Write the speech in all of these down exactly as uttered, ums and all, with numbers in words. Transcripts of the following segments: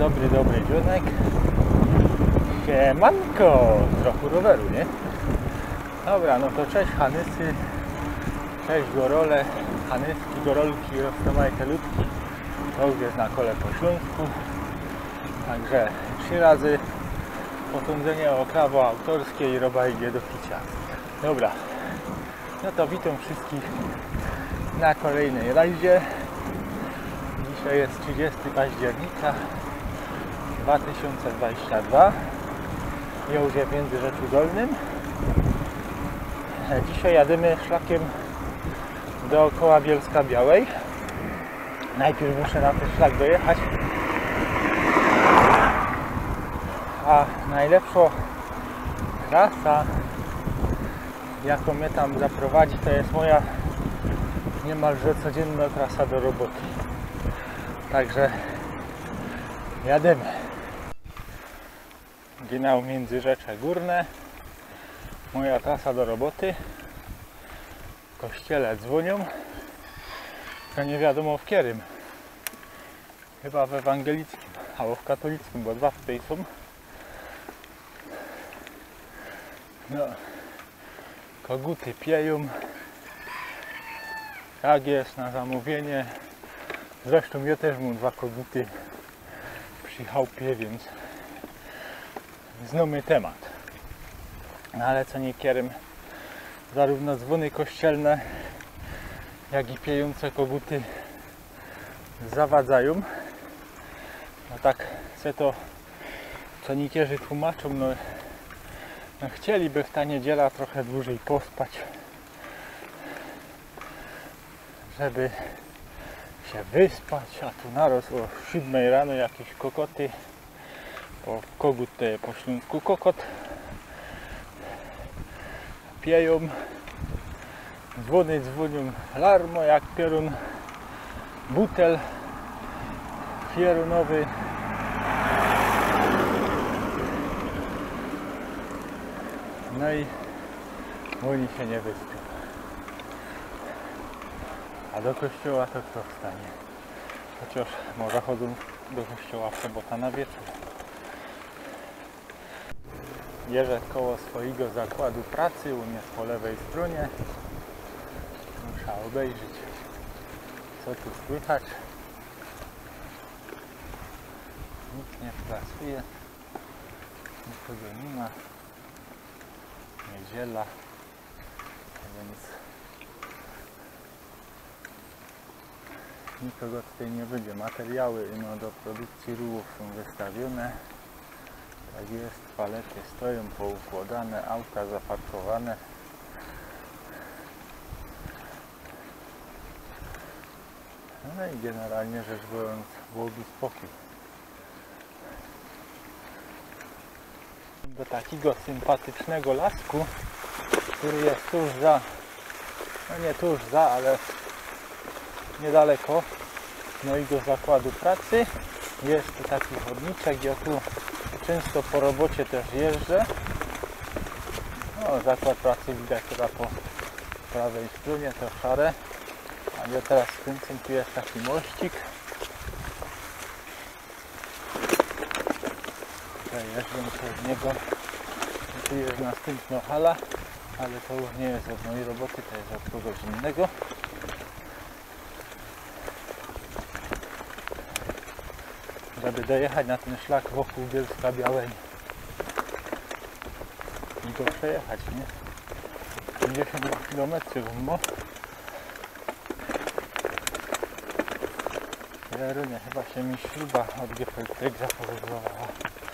Dobry, dobry dzionek. Siemanko! Trochę roweru, nie? Dobra, no to cześć Hanysy. Cześć Gorole. Hanyski, Gorolki, Rostomajtelutki. To już jest na kole po śląsku. Także trzy razy posądzenie o prawo autorskie i roba idzie do picia. Dobra. No to witam wszystkich na kolejnej rajdzie. Dzisiaj jest trzydziestego października dwa tysiące dwudziestego drugiego. Ja już jest w Międzyrzeczu Dolnym. Dzisiaj jadymy szlakiem dookoła Bielska Białej. Najpierw muszę na ten szlak dojechać. A najlepsza trasa, jaką mnie tam zaprowadzi, to jest moja niemalże codzienna trasa do roboty. Także jadymy. Ginał Międzyrzecze Górne. Moja trasa do roboty. W kościele dzwonią. To nie wiadomo w którym. Chyba w ewangelickim albo w katolickim, bo dwa tutaj są. No, koguty pieją. Tak jest, na zamówienie. Zresztą ja też mam dwa koguty przy chałupie, więc znamy temat. No ale co niektórym zarówno dzwony kościelne, jak i piejące koguty zawadzają. No tak se to co niektórzy tłumaczą, no, no chcieliby w ta niedziela trochę dłużej pospać, żeby się wyspać, a tu naraz o siódmej rano jakieś kokoty, bo kogut to jest po śląsku kokot, pieją, dzwony dzwonią larmo jak piorun, butel pierunowy. No i oni się nie wyspią. A do kościoła to kto wstanie? Chociaż może chodzą do kościoła w sobotę na wieczór. Jeżdżę koło swojego zakładu pracy, u mnie po lewej stronie. Muszę obejrzeć, co tu słychać. Nikt nie pracuje, nikogo nie ma. Niedziela, więc nikogo tutaj nie będzie. Materiały no, do produkcji rurów są wystawione. Tak jest, palety stoją poukładane, auta zaparkowane. No i generalnie rzecz biorąc, byłoby spokój. Do takiego sympatycznego lasku, który jest tuż za, no nie tuż za, ale niedaleko mojego zakładu pracy. Jest tu taki chodniczek, ja tu często po robocie też jeżdżę. No, zakład pracy widać chyba po prawej stronie, to szare. A ja teraz skręcę, tu jest taki mościk. Jeżdżę przez niego. Tu jest następna hala, ale to już nie jest od mojej roboty, to jest od kogoś innego. Żeby dojechać na ten szlak wokół Bielska Białej i go przejechać, nie? pięćdziesiąt kilometrów mo. Jerunie, chyba się mi śruba od G P T zapowodzowała.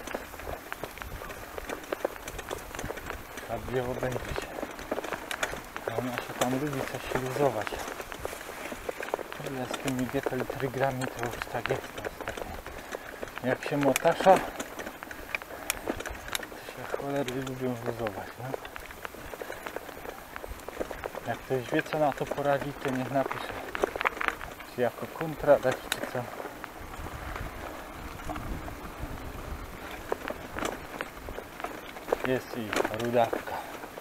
Trzeba było będzie. Ona się tam lubi coś śluzować. Ale z tymi G P T-grami to już tak jest niestety. Jak się motasza, to się cholery lubią luzować, no? Jak ktoś wie, co na to poradzić, to niech napisze. Czy jako kontra dać, czy co. Jest i rudawka.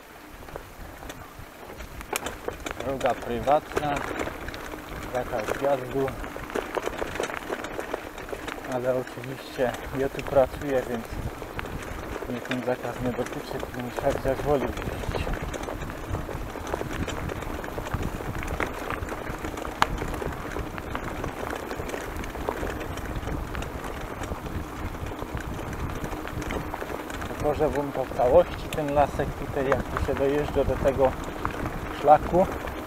Droga prywatna, zakaz wjazdu. ale oczywiście ja tu pracuję, więc mnie ten zakaz nie dotyczy, to mi szardziać woli puścić. Pokażę wam to w całości, ten lasek tutaj, jak tu się dojeżdża do tego szlaku.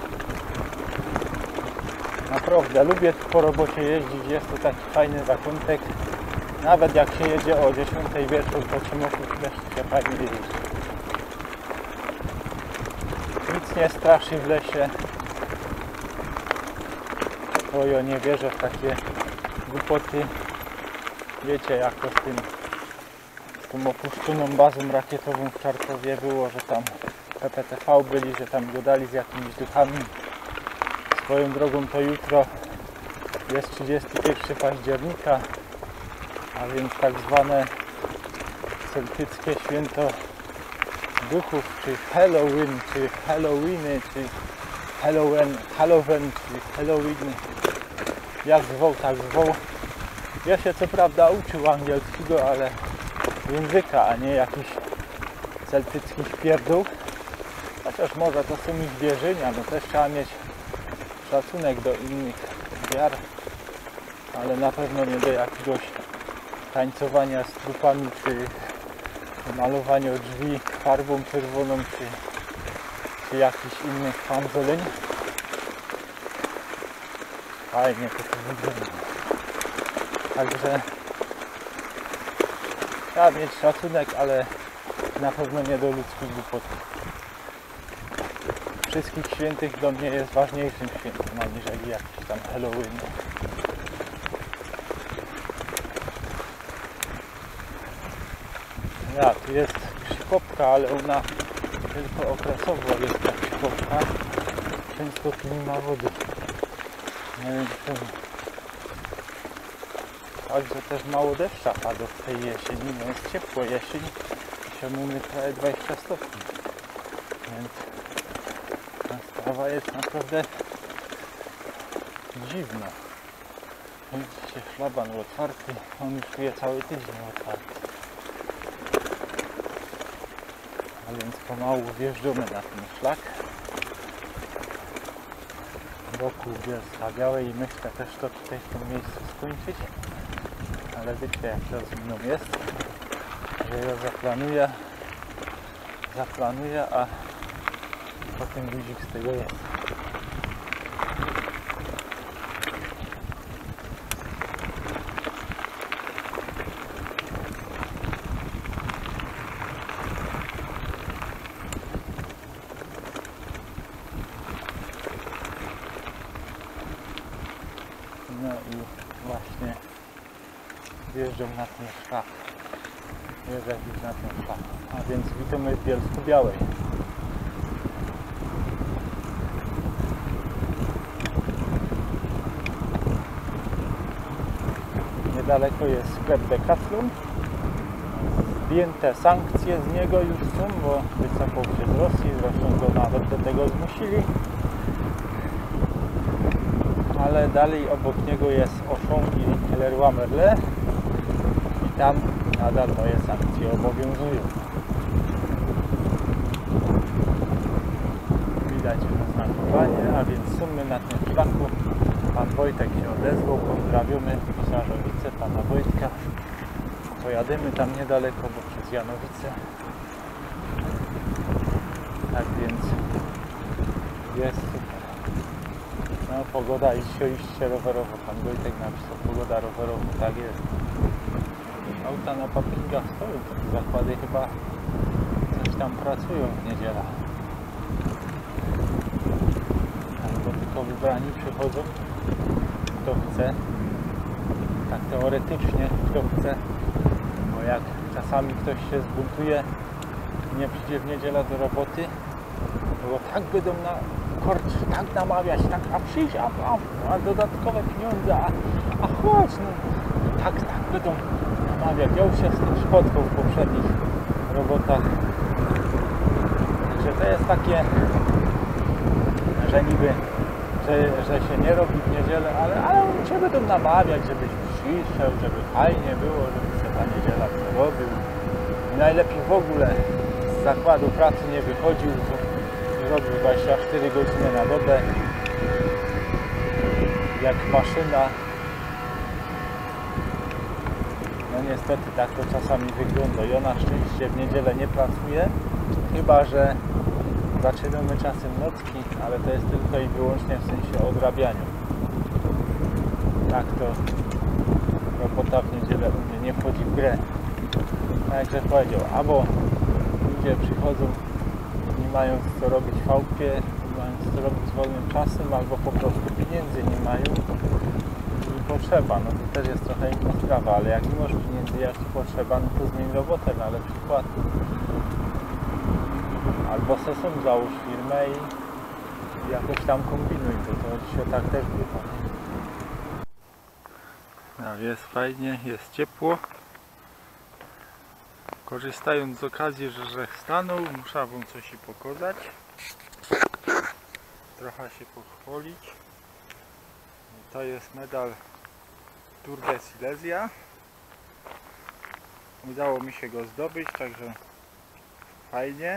Naprawdę lubię tu po robocie jeździć, jest to taki fajny zakątek. Nawet jak się jedzie o dziesiątej wieczór, to Ciemogłów też się fajnie jeździ. Nic nie straszy w lesie. Bo ja nie wierzę w takie głupoty. Wiecie, jak to z tym z tą opuszczoną bazą rakietową w Czarkowie było, że tam P P T V byli, że tam gadali z jakimiś duchami. Swoją drogą to jutro jest trzydziestego pierwszego października, a więc tak zwane celtyckie święto duchów, czy Halloween, czy Halloweeny, czy Halloween, Halloween, czy Halloween, jak zwał, tak zwał. Ja się co prawda uczył angielskiego, ale języka, a nie jakiś celtycki śpierdół. Chociaż może to są ich wierzenia, no też trzeba mieć szacunek do innych wiar, ale na pewno nie do jakiegoś tańcowania z trupami, czy malowania drzwi farbą czerwoną, czy, czy jakichś innych fanzoleń. Fajnie to tu wygląda. Także trzeba mieć szacunek, ale na pewno nie do ludzkich głupot. Wszystkich świętych do mnie jest ważniejszym świętem, aniżeli jakiś tam Halloween. Ja, tu jest szykopka, ale ona tylko okresowo jest ta szykopka. Często tu nie ma wody. Nie wiem czemu. Także też mało deszcza pada w tej jesieni. No jest ciepło jesień. Dzisiaj mamy prawie dwadzieścia stopni. Więc ta sprawa jest naprawdę dziwna. Widzicie, szlaban otwarty. On już czuje cały tydzień otwarty. A więc pomału wjeżdżamy na ten szlak. Wokół Bielska Białej i myślę też to tutaj w tym miejscu skończyć. Ale wiecie, jak to z mną jest, że ja zaplanuję, zaplanuję, a potem guzik z tego jest. No i właśnie wjeżdżam na ten szlak. Wjeżdżam na ten szlak. A więc witamy w Bielsku Białej. Niedaleko jest sklep Decathlon. Zdjęte sankcje z niego już są, bo wycofał się z Rosji, zresztą go nawet do tego zmusili. Ale dalej obok niego jest Auchan i Leroy Merlin i tam nadal moje sankcje obowiązują. Widać oznakowanie, a więc są my na tym szlaku. Pan Wojtek się odezwał, pozdrawiamy Sarzowice, pana Wojtka. Pojadymy tam niedaleko, bo przez Janowice. Tak więc jest super. No, pogoda iście, iście rowerowo. Pan Wojtek napisał, pogoda rowerowa, tak jest. Auta na parkingach stoją, te zakłady chyba coś tam pracują w niedzielę. Albo tylko wybrani przychodzą, kto chce. Tak teoretycznie, kto chce. Bo jak czasami ktoś się zbuntuje i nie przyjdzie w niedzielę do roboty, bo tak będą na korcz, tak namawiać, tak, a przyjść, a, a, a dodatkowe pieniądze, a, a chodź, no, tak, tak będą namawiać. Ja już się z tym spotkał w poprzednich robotach. Także to jest takie, że niby, że, że się nie robi w niedzielę, ale, ale oni cię będą namawiać, żebyś ćwiczył, żeby fajnie było, żeby się ta niedziela przerobił. I najlepiej w ogóle z zakładu pracy nie wychodził, bo robił dwadzieścia cztery godziny na dobę, jak maszyna. No niestety tak to czasami wygląda. Ja na szczęście w niedzielę nie pracuję, chyba że zaczynamy czasem nocki, ale to jest tylko i wyłącznie w sensie odrabianiu. Tak to robota w niedzielę u mnie nie wchodzi w grę. Tak jak Grześ powiedział, albo ludzie przychodzą, nie mając co robić w chałupie, nie mając co robić z wolnym czasem, albo po prostu pieniędzy nie mają i potrzeba. No to też jest trochę inna sprawa, ale jak nie masz pieniędzy, jak ci potrzeba, no to zmień robotę na lepszy wkład. Albo sesem załóż firmę i jakoś tam kombinuj, bo to dzisiaj tak też bywa. No, jest fajnie, jest ciepło. Korzystając z okazji, że Grzech stanął, muszę wam coś i pokazać. Trochę się pochwalić. To jest medal Tour de Silesia. Udało mi się go zdobyć, także fajnie.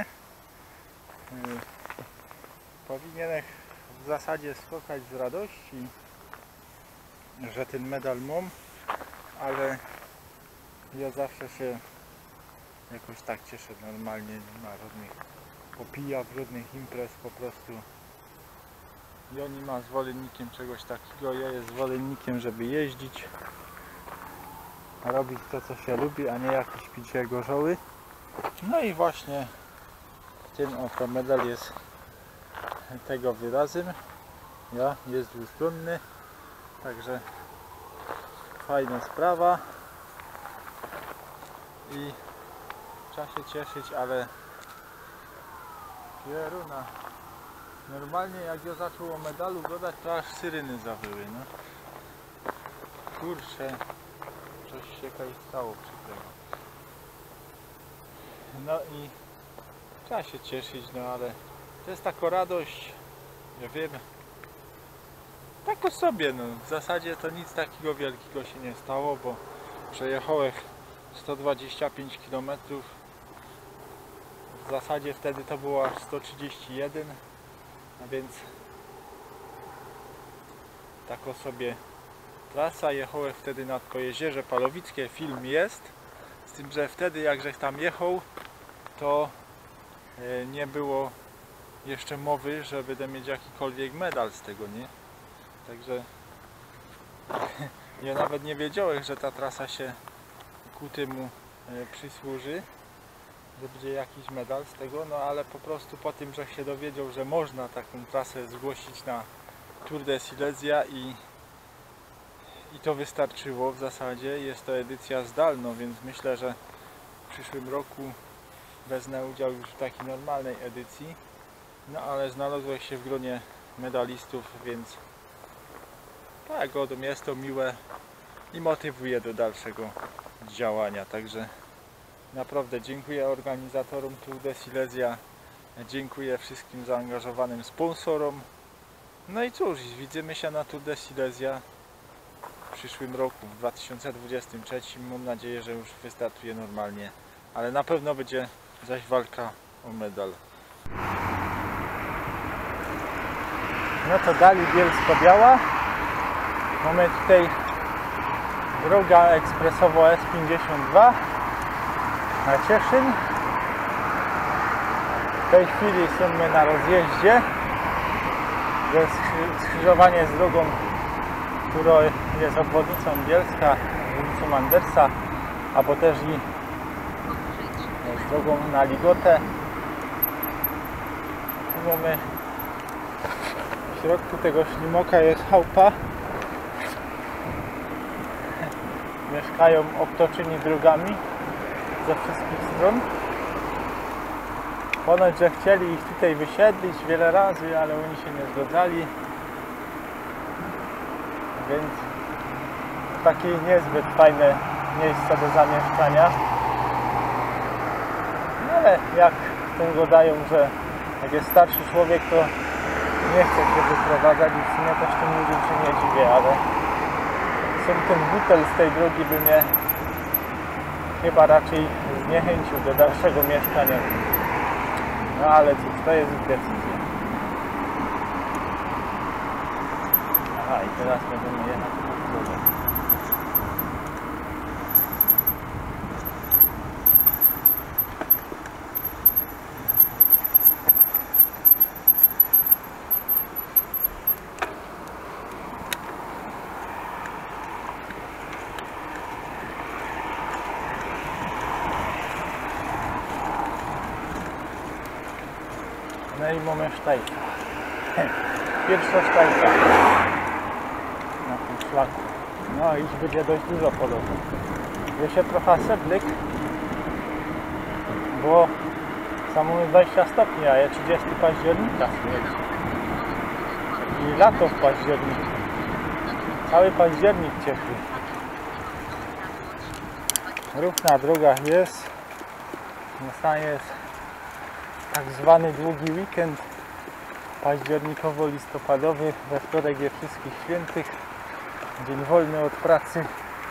Powinienem w zasadzie skakać z radości, że ten medal mam, ale ja zawsze się jakoś tak cieszę normalnie, nie ma żadnych popijak, żadnych imprez, po prostu ja nie ma zwolennikiem czegoś takiego, ja jest zwolennikiem, żeby jeździć, robić to, co się lubi, a nie jakieś picie gorzoły. No i właśnie ten oto medal jest tego wyrazem. Ja jest dwustronny, także fajna sprawa i trzeba się cieszyć, ale pieruna. Normalnie jak ja zaczął o medalu gadać, to aż syreny zawyły, no. Kurczę, coś się tutaj stało przykrego. No i trzeba się cieszyć, no ale to jest taka radość, ja wiem, tak o sobie, no w zasadzie to nic takiego wielkiego się nie stało, bo przejechałem sto dwadzieścia pięć kilometrów, w zasadzie wtedy to było aż sto trzydzieści jeden, a więc tak o sobie trasa. Jechałem wtedy nad Jezierze Palowickie, film jest, z tym, że wtedy jak żech tam jechał, to nie było jeszcze mowy, że będę mieć jakikolwiek medal z tego, nie? Także ja nawet nie wiedziałem, że ta trasa się ku temu przysłuży, że będzie jakiś medal z tego, no ale po prostu po tym, że się dowiedział, że można taką trasę zgłosić na Tour de Silesia i, i to wystarczyło w zasadzie. Jest to edycja zdalna, więc myślę, że w przyszłym roku wezmę udział już w takiej normalnej edycji. No ale znalazłem się w gronie medalistów, więc tak, godem jest to miłe i motywuje do dalszego działania. Także naprawdę dziękuję organizatorom Tour de Silesia, dziękuję wszystkim zaangażowanym sponsorom. No i cóż, widzimy się na Tour de Silesia w przyszłym roku, w dwa tysiące dwudziestym trzecim. Mam nadzieję, że już wystartuje normalnie, ale na pewno będzie zaś walka o medal. No to dali Bielsko-Biała. Mamy tutaj droga ekspresowo S pięćdziesiąt dwa na Cieszyn. W tej chwili jesteśmy na rozjeździe. To jest skrzyżowanie z drogą, która jest obwodnicą Bielska, obwodnicą Andersa, albo też i z drogą na Ligotę. Tu mamy w środku tego ślimoka jest chałupa. Mieszkają obtoczeni drogami ze wszystkich stron. Ponoć, że chcieli ich tutaj wysiedlić wiele razy, ale oni się nie zgadzali. Więc takie niezbyt fajne miejsca do zamieszkania. No ale jak to gadają, że jak jest starszy człowiek, to nie chce się wyprowadzać i w sumie też tym ludziom się nie dziwię, ale czasem ten butel z tej drogi by mnie chyba raczej zniechęcił do dalszego mieszkania. No ale cóż, to jest ich decyzja. Aha, i teraz będziemy jechać po drodze. No i mamy sztajka. Pierwsza sztajka na tym szlaku. No i już będzie dość dużo podobno. Jest się trochę sedlik, bo samo dwadzieścia stopni, a jest trzydziestego października. I lato w październiku. Cały październik ciepły. Ruch na drogach jest. Na stanie jest tak zwany długi weekend październikowo-listopadowy, we wtorek jest Wszystkich Świętych, dzień wolny od pracy.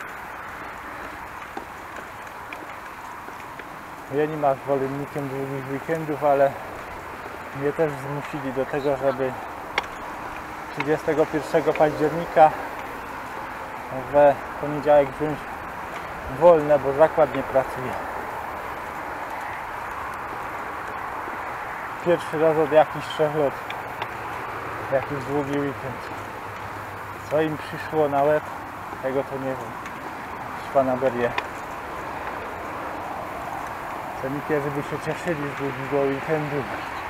Ja nie mam zwolennikiem długich weekendów, ale mnie też zmusili do tego, żeby trzydziestego pierwszego października we poniedziałek wziąć wolne, bo zakład nie pracuje. Pierwszy raz od jakichś trzech lat jakiś długi weekend. Co im przyszło na łeb, tego to nie wiem. Szwanaberie. Cennikierzy by się cieszyli z długiego weekendu.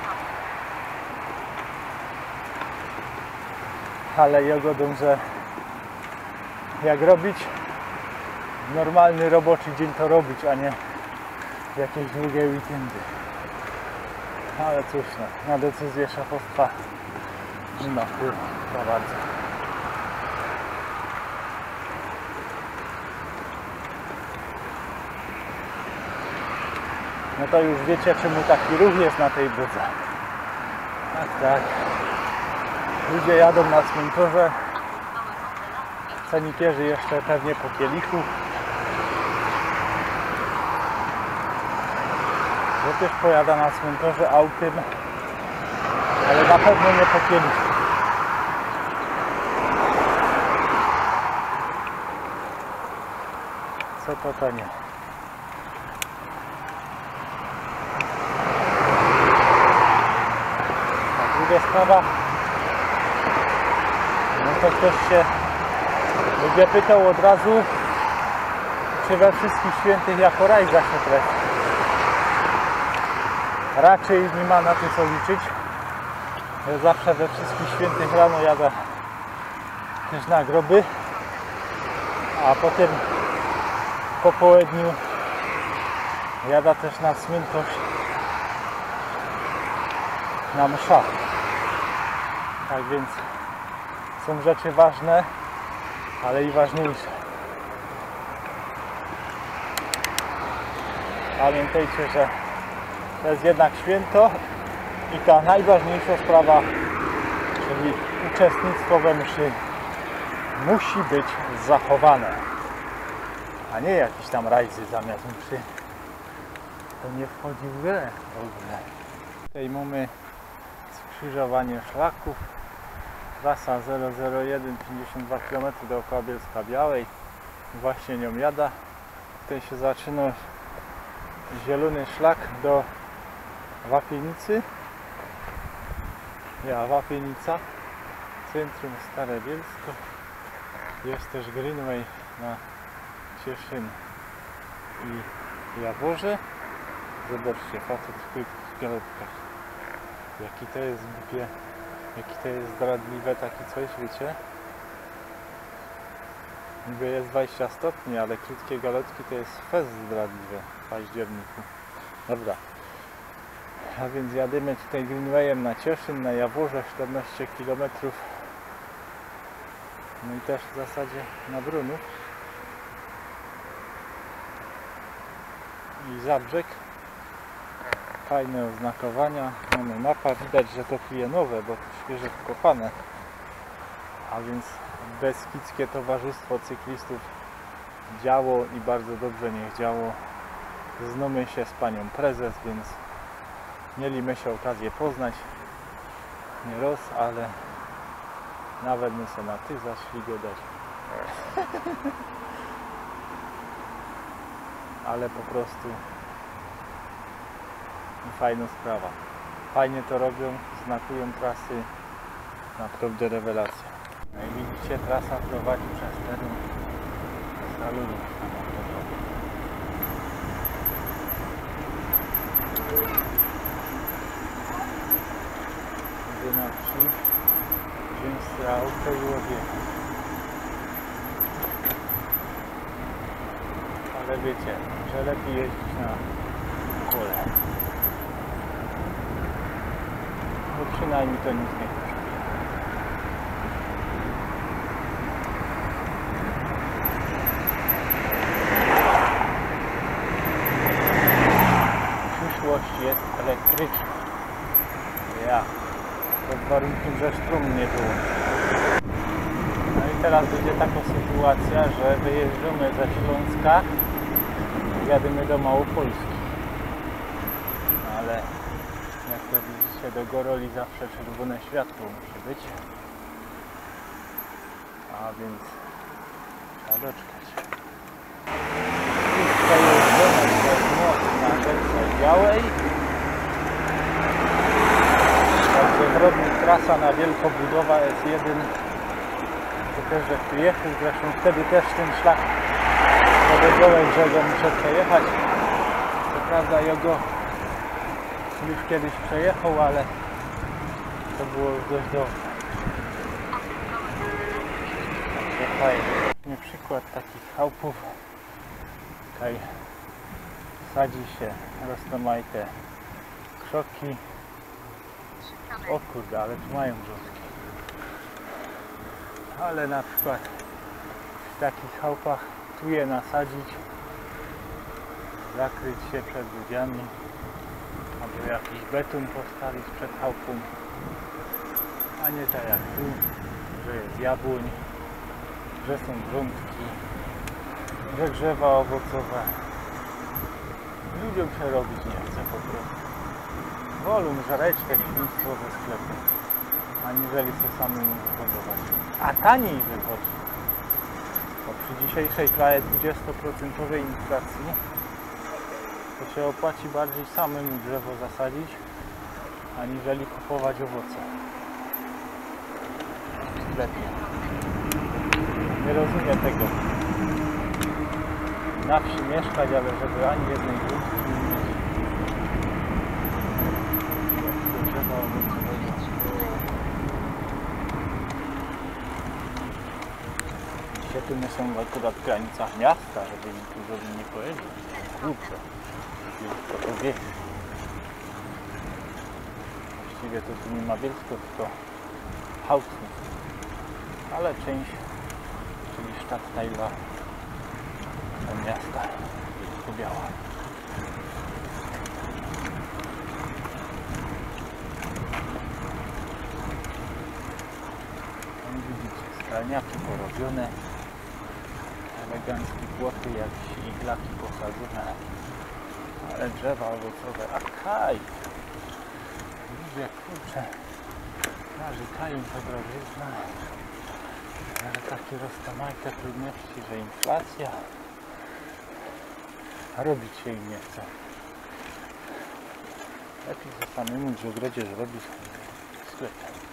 Ale ja godą, że jak robić normalny roboczy dzień, to robić, a nie jakieś długie weekendy. Ale cóż, no, na decyzję szefostwa nie ma wpływu za bardzo. No to już wiecie, czemu taki ruch jest na tej drodze. Tak, tak. Ludzie jadą na cmentarze. Cennikierzy jeszcze pewnie po kielichu. Ja też pojada na cmentarze autem, ale na pewno nie po kielichu. Co to to nie? A druga sprawa, no to ktoś się będzie pytał od razu, czy we Wszystkich Świętych jako rajza się trefi. Raczej nie ma na to co liczyć. Ja zawsze we Wszystkich Świętych rano jadę też na groby, a potem po południu jadę też na cmentarz na mszach. Tak więc są rzeczy ważne, ale i ważniejsze. Pamiętajcie, że to jest jednak święto i ta najważniejsza sprawa, czyli uczestnictwo we mszy, musi być zachowane, a nie jakieś tam rajzy zamiast mszy. To nie wchodzi w grę w ogóle. Tutaj mamy skrzyżowanie szlaków. Trasa zero zero jeden, pięćdziesiąt dwa kilometry dookoła Bielska-Białej. Właśnie nią jada. Tutaj się zaczyna zielony szlak do Wapienicy. Ja, Wapienica, centrum Stare Bielsko. Jest też Greenway na Cieszyn i Jaworze. Zobaczcie, facet w tych galotkach. Jaki to jest głupie, jaki to jest zdradliwe, taki coś, wiecie? Niby jest dwadzieścia stopni, ale krótkie galotki to jest fest zdradliwe w październiku. Dobra. A więc jadymy tutaj Greenwayem na Cieszyn, na Jaworze, czternaście kilometrów. No i też w zasadzie na Brunów. I Zabrzeg. Fajne oznakowania. Mamy mapa. Widać, że to pije nowe, bo to świeżo wkopane. A więc Beskidzkie Towarzystwo Cyklistów działo i bardzo dobrze niech działo. Znamy się z panią prezes, więc mieliśmy się okazję poznać nie raz, ale nawet my se na ty zaszli gadać. Ale po prostu fajna sprawa. Fajnie to robią, znakują trasy, naprawdę rewelacja. No i widzicie, trasa prowadzi przez teren salonu samochodowego. Idę na wsi, wziąć sobie auto i odjechać. Ale wiecie, że lepiej jeździć na kole. Bo przynajmniej to nic nie kosztuje. Przyszłość jest elektryczna. Ja. Pod warunkiem, że strum nie było. No i teraz będzie taka sytuacja, że wyjeżdżamy ze Śląska i jadymy do Małopolski. Ale jak to widzicie, do Goroli zawsze czerwone światło musi być. A więc trzeba doczekać. I przejeżdżamy przez most na rzece Białej. Także wrodnik trasa na Wielkobudowa S jeden. To też, że przyjechał, zresztą wtedy też ten szlak do Gołej Brzego muszę przejechać. Co prawda jego już kiedyś przejechał, ale to było już dość dobrze. Także fajnie. Przykład takich chałupów. Tutaj sadzi się roztomajte krzoki. O kurde, ale tu mają brzoski. Ale na przykład w takich chałupach tu je nasadzić, zakryć się przed ludziami, albo jakiś beton postawić przed chałupą, a nie tak jak tu, że jest jabłoń, że są grządki, że drzewa owocowe. Ludziom się robić nie chce po prostu. Wolą żareczkę, świństwo ze sklepu, aniżeli sobie samemu wyhodować. A taniej wychodzi. Bo przy dzisiejszej prawie dwudziestu procent inflacji to się opłaci bardziej samemu drzewo zasadzić, aniżeli kupować owoce w sklepie. Nie rozumiem tego. Na wsi mieszkać, ale żeby ani jednej grudki nie mieć. Drzewa owocowego. Dzisiaj tu my są akurat w granicach miasta, żeby im tu żeby nie pojeździć. Kurczę. Bielsko to wie. Właściwie to tu nie ma Bielsko, tylko Hałcnik. Ale część, czyli Stadtteila miasta Bielsko-Biała. Widzicie, skralniaki porobione, eleganckie płoty, jakieś iglaki posadzone, ale drzewa owocowe, a kaj! Ludzie, kurczę, narzekają to drożyzna, ale takie roztomajte trudności, że inflacja, a robić się im nie chce. Lepiej ze samemu w ogrodzie zrobić sklep.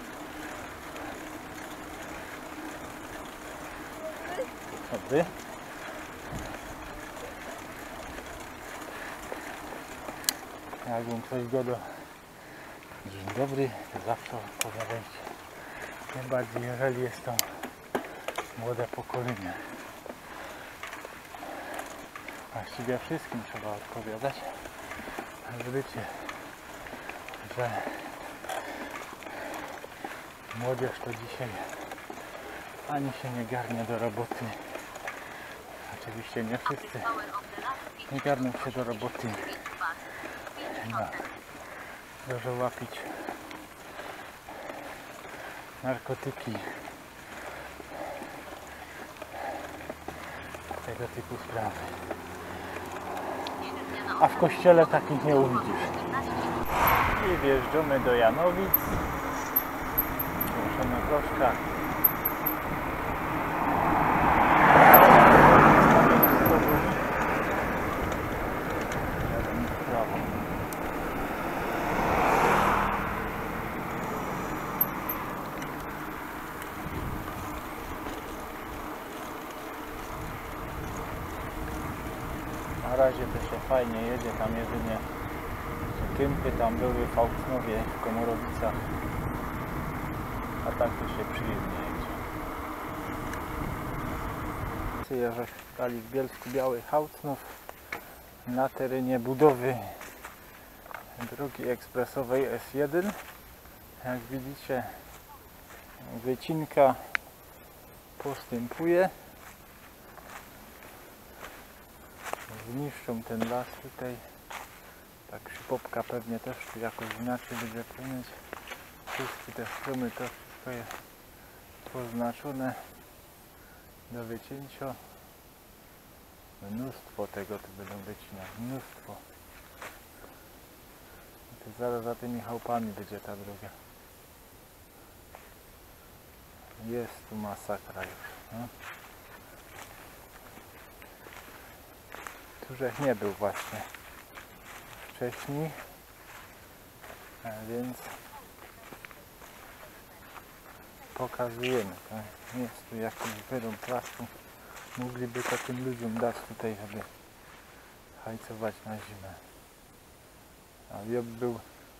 Dobry. Jakbym ktoś godał dzień dobry, to zawsze odpowiadajcie. Tym bardziej, jeżeli jest to młode pokolenie. Właściwie wszystkim trzeba odpowiadać. Ale wiecie, że młodzież to dzisiaj ani się nie garnie do roboty. Oczywiście nie wszyscy nie garną się do roboty. No, dużo łapić narkotyki, tego typu sprawy. A w kościele takich nie uwidzisz. I wjeżdżamy do Janowic. Proszę troszkę. Na razie to się fajnie jedzie, tam jedynie Kępy tam były w Aucnowie, w Komorowicach, a tak to się przyjemnie jedzie. Jeżek stali w Bielsku Biały Aucnów na terenie budowy drogi ekspresowej S jeden. Jak widzicie, wycinka postępuje. Zniszczą ten las tutaj. Tak Szybopka pewnie też tu jakoś inaczej będzie płynąć. Wszystkie te stromy, to wszystko jest poznaczone do wycięcia. Mnóstwo tego tu będą wycinać, mnóstwo. I to zaraz za tymi chałupami będzie ta droga. Jest tu masakra już. No. Tu żech nie był właśnie wcześniej, a więc pokazujemy. To jest tu jakiś wyrąb placu. Mogliby to tym ludziom dać tutaj, żeby hajcować na zimę. A Job był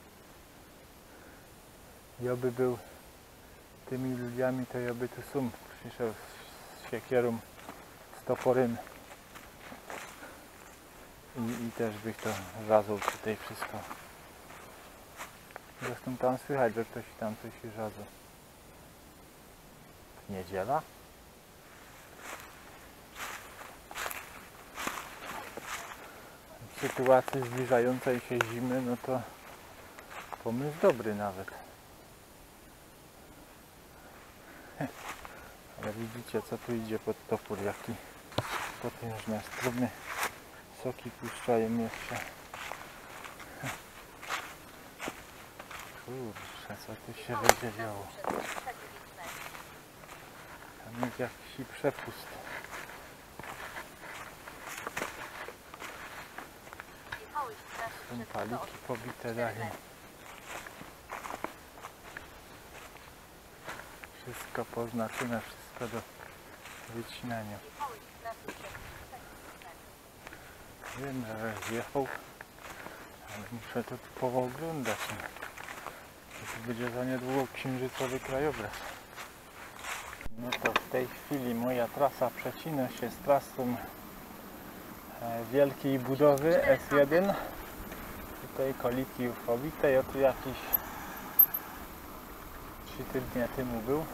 Joby był tymi ludziami, to Joby tu są. Przyszedł z siekierą, z toporem. I, I też bych to żazł tutaj wszystko. Zresztą tam słychać, że ktoś tam coś żazł. Niedziela? W sytuacji zbliżającej się zimy, no to pomysł dobry nawet. Ale widzicie, co tu idzie pod topór, jaki potężne strumy. Soki puszczają jeszcze. Kurczę, co tu się będzie działo. Tam jest jakiś przepust. Są paliki pobite dalej. Wszystko poznaczone, wszystko do wycinania. Wiem, że zjechał, ale muszę to tu pooglądać. To będzie za niedługo księżycowy krajobraz. No to w tej chwili moja trasa przecina się z trasą wielkiej budowy S jeden. Tutaj koliki ufowite. Ja tu jakiś trzy tygodnie temu był.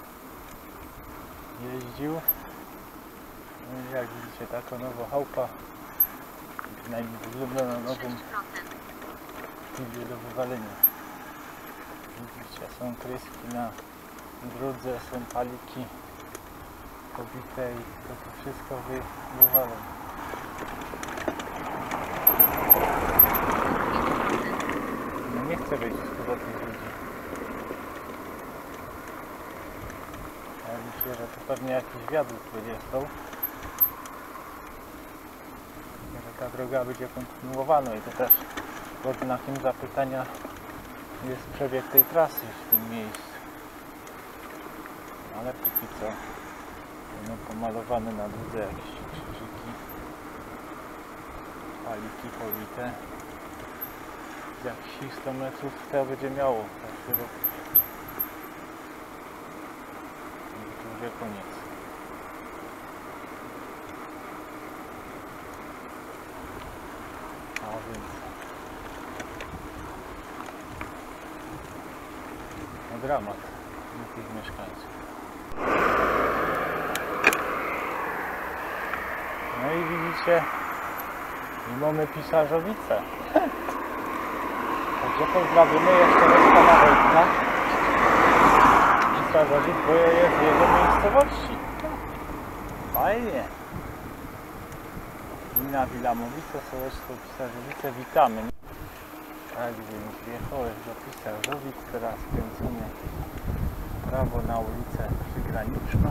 Jeździł. No jak widzicie, taka nowa chałupa. Przynajmniej wygląda na nową. Idzie do wywalenia. Widzicie, są kryski na drodze, są paliki pobite i to, to wszystko wy, wywalą. No nie chcę wejść do tych ludzi. Ja myślę, że to pewnie jakiś wiadukt będzie stał. Że ta droga będzie kontynuowana i to też pod znakiem zapytania jest przebieg tej trasy w tym miejscu. Ale póki co będą pomalowane na drodze jakieś krzyżyki, paliki powite. Jakieś sto metrów to będzie miało każdy rok. I to już koniec. A więc no dramat dla tych mieszkańców. No i widzicie, i mamy Pisarzowice. Także pozdrawiamy jeszcze raz pana Wojtka. Pisarzowic, bo jest w jego miejscowości. Fajnie. Gmina Wilamowice, Sołectwo Pisarzowice, witamy. Tak więc wjechałeś do Pisarzowic, teraz skręcimy w prawo na ulicę Przygraniczną.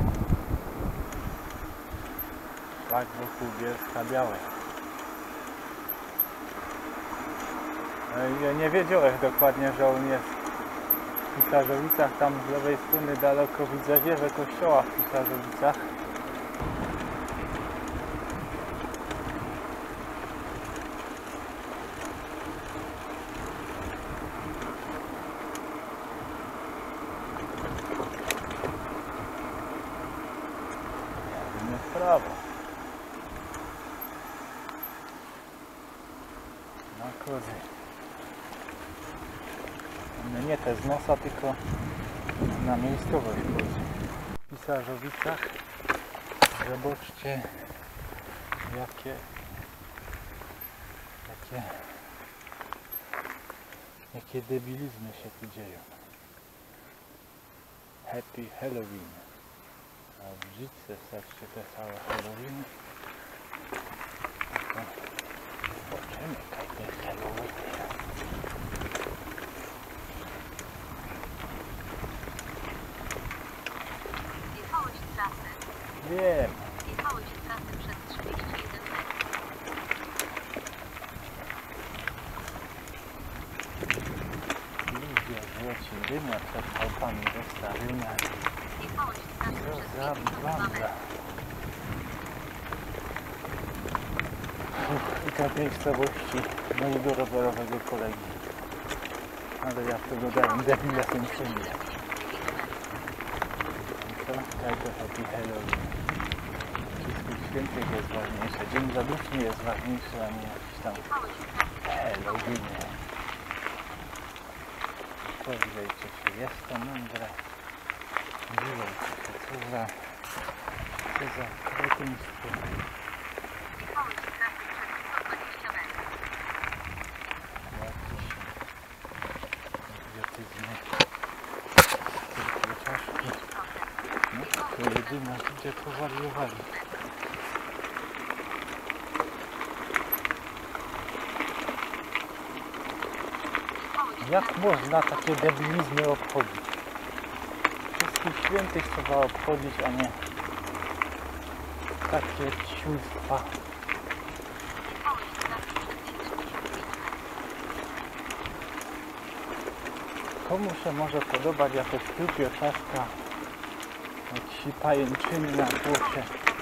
Szlak wokół Bielska-Białej. Ja nie wiedziałem dokładnie, że on jest w Pisarzowicach. Tam z lewej strony daleko widzę wieżę kościoła w Pisarzowicach. Jadymy w prawo. Na kozy. No nie te z nosa, tylko na miejscowość chodzi. W Pisarzowicach zobaczcie jakie jakie jakie debilizmy się tu dzieją. Happy Halloween. A w brzydce wstawcie te całe Halloween. Zobaczymy jakie Halloween. Wiem. Jechałeś trasy przez trzydzieści jeden metrów. Ludzie złoci dymia przed chałupami do Starynia. Jechałeś trasy Co przez za pięćdziesiąt dwa banda. metry. I to miejscowości mojego rowerowego kolegi. Ale ja w tego dałem debila tym wszędzie. Co? Tak to Happy Halloween. Wszystkich świętych jest ważniejsze. Dzień Zaduszny jest ważniejszy, a nie jakiś tam Halloween. Powiedzcie się, jest to mądre. Dziwiajcie się, co za... co za kretyństwo. Jechałeś trasy przez sto dwadzieścia metrów. Jakieś idiotyzmy. Tylko czaszki. No, to jedyne, gdzie powariowali. Jak można takie debilizmy obchodzić? Wszystkich świętych trzeba obchodzić, a nie takie ćmstwa. Jechałeś trasy przez pięćdziesiąt pięć metrów. Komu się może podobać jakaś piłpioczaszka, jakiś pajęczyny na głosie?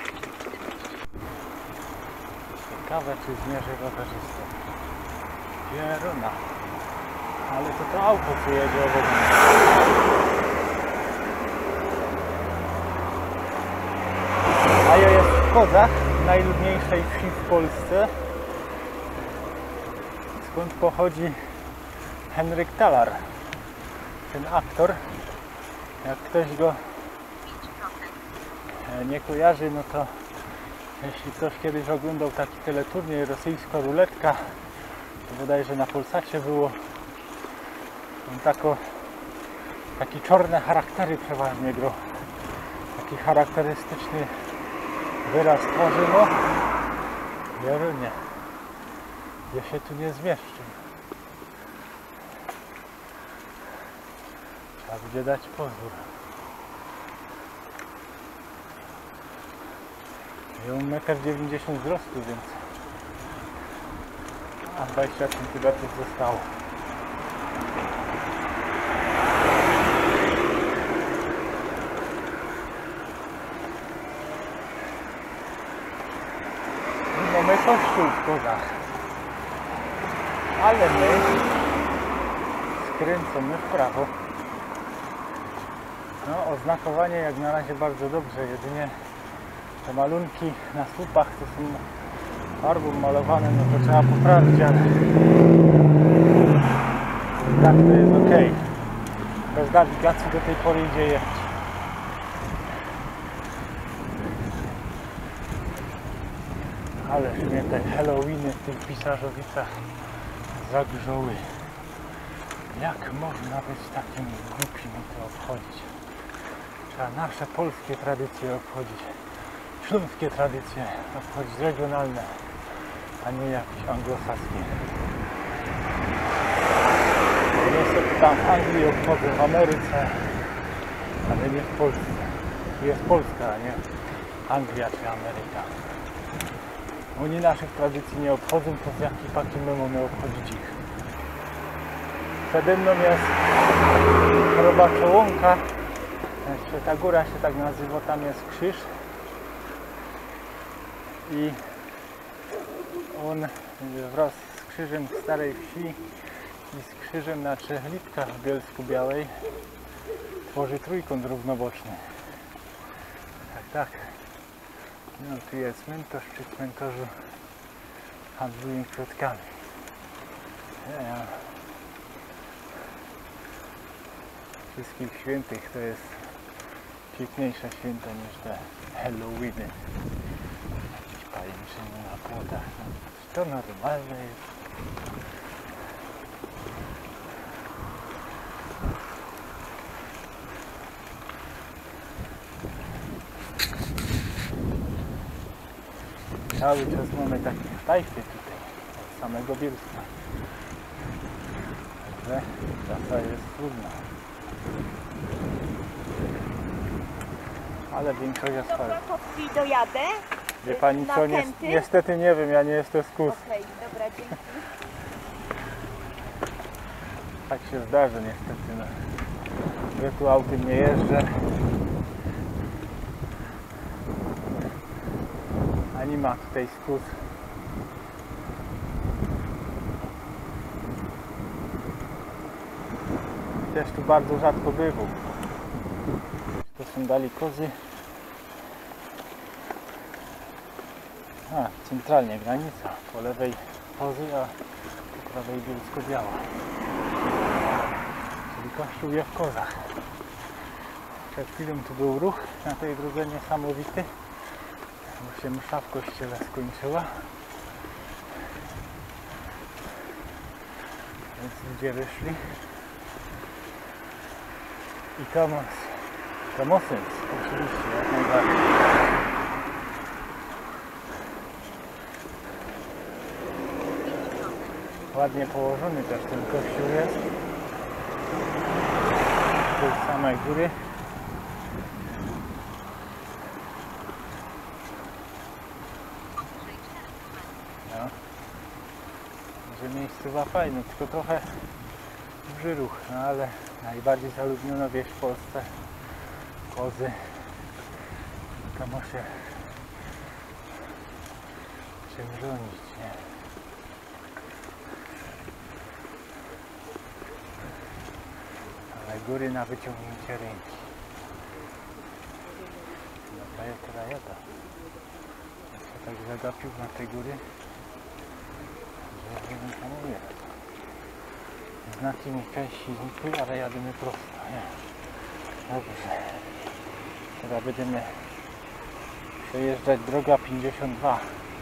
Ciekawe, czy zmierzy rowerzystę. Pieruna. Ale to to auto, co jedzie obok mnie. Majo jest w Kozach, najludniejszej wsi w Polsce, skąd pochodzi Henryk Talar, ten aktor. Jak ktoś go pięć procent. nie kojarzy, no to jeśli ktoś kiedyś oglądał taki teleturniej rosyjska ruletka, to bodajże na Polsacie było, on tako, taki czarne charaktery przeważnie grał, taki charakterystyczny wyraz twarzy, no Jerunie, ja się tu nie zmieszczę, trzeba będzie dać pozór. Ja mam metr dziewięćdziesiąt wzrostu, więc a dwadzieścia centymetrów zostało. I mamy kościół w Kozach, ale my skręcamy w prawo. No, oznakowanie jak na razie bardzo dobrze, jedynie te malunki na słupach to są farbą malowane, no to trzeba poprawić, ale tak to jest ok. Bez nawigacji do tej pory idzie jechać. Ale mnie te Halloweeny w tych Pisarzowicach zagrzały. Jak można być takim głupim i to obchodzić? Trzeba nasze polskie tradycje obchodzić. Śląskie tradycje obchodzić, regionalne. a nie jakiś anglosaski. Niestety tam w Anglii obchodzę, w Ameryce, ale nie w Polsce. Tu jest Polska, a nie Anglia czy Ameryka. Oni naszych tradycji nie obchodzą, to z jaki paki my mamy obchodzić ich. Przede mną jest choroba czołonka. Jeszcze ta góra się tak nazywa, tam jest krzyż. I on wraz z krzyżem w Starej Wsi i z krzyżem na Trzech Lipkach w Bielsku Białej tworzy trójkąt równoboczny. Tak, tak. No tu jest cmentarz, przy cmentarzu handlują kwiatkami. Ja. Wszystkich świętych to jest piękniejsze święto niż te Halloweeny. Jakieś pajęczyny na płotach. To normalne jest. Cały czas mamy takie tajfy tutaj, od samego Bielska. Także trasa jest trudna. Ale większość jest fajna. I dojadę. Wie pani na co, ni Kęty? niestety nie wiem, ja nie jestem z Kus. Okej, dobra, dzięki. Tak się zdarzy niestety. No. Ja tu autem nie jeżdżę. Ani ma tutaj skóz. Też tu bardzo rzadko bywał. To są dali kozy. A, centralnie granica. Po lewej kozy, a po prawej Bielsko-Biała. Czyli kościół jest w Kozach. Przed chwilą tu był ruch na tej drodze niesamowity. Bo się msza w kościele skończyła. Więc ludzie wyszli. I to ma, to ma sens, oczywiście, jak najbardziej. Ładnie położony też ten kościół jest. Tu z samej góry. No. Że miejscowa fajna, tylko trochę duży ruch, no ale najbardziej zaludniono wieś w Polsce. Kozy. To może się czym żonić, nie? Ale góry na wyciągnięcie ręki. Dobra, ja teraz jada. Ja się tak zagapił na te góry, że nie wiem co mówię. Znaki mi części znikły, ale jadymy prosto. Nie. Dobrze. Teraz będziemy przejeżdżać droga pięćdziesiąt dwa.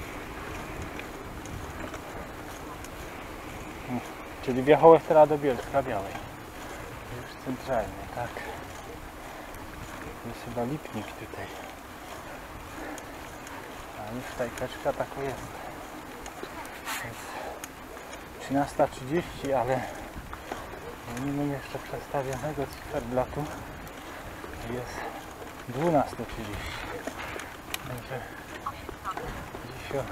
Czyli wjechałeś teraz do Bielska Białej. Już centralnie, tak. Jest chyba Lipnik tutaj. A już tajkeczka taka jest. Jest trzynasta trzydzieści, ale nie mam jeszcze przestawionego cyferblatu. Jest dwunasta trzydzieści. Także dzisiaj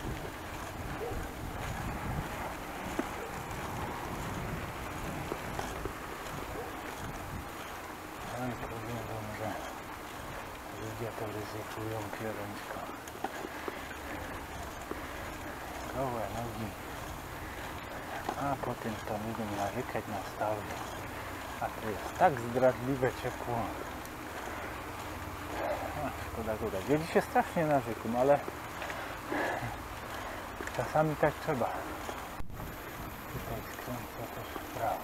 no i powiem wam, że ludzie to ryzykują kierunko. Gołe nogi. A potem to będą narzekać na stałe. A to jest tak zdradliwe ciepło. A, szkoda go dać. Ja dzisiaj strasznie narzekam, ale czasami tak trzeba. Tutaj skręca też w prawo.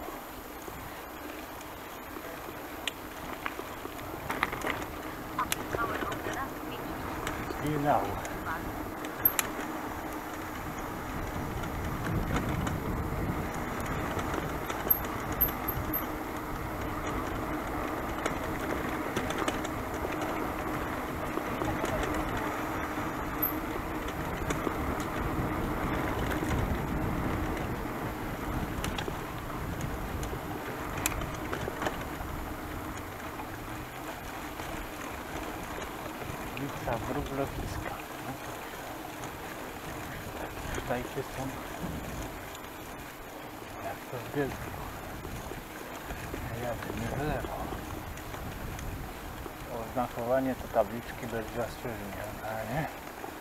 Zginął. Taka wróblowiska. Sztajki są jak to w Bielsku. Jak nie wylewo. Oznakowanie to tabliczki bez zastrzeżeń, a nie?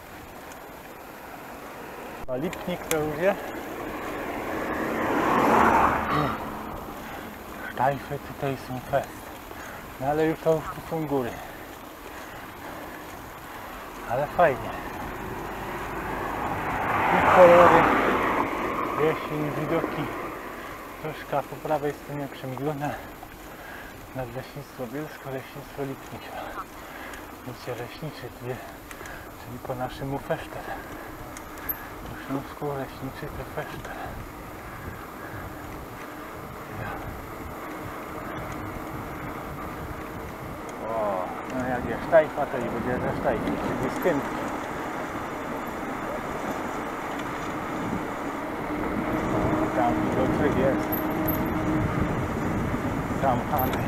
A Lipnik to już wie? Sztajfy tutaj są fest. No ale już to już tu są góry. Ale fajnie. I kolory, jesień, widoki. Troszkę po prawej stronie przemilona nad Leśnictwo Bielsko, Leśnictwo Lipnik. Widzicie, leśniczy dwie, czyli po naszemu Feszter. Po śląsku leśniczy to Feszter. O, no jak jest sztajfa, to i będzie ze sztajki, czyli skynki. Tam widoczek jest. Tam Hany.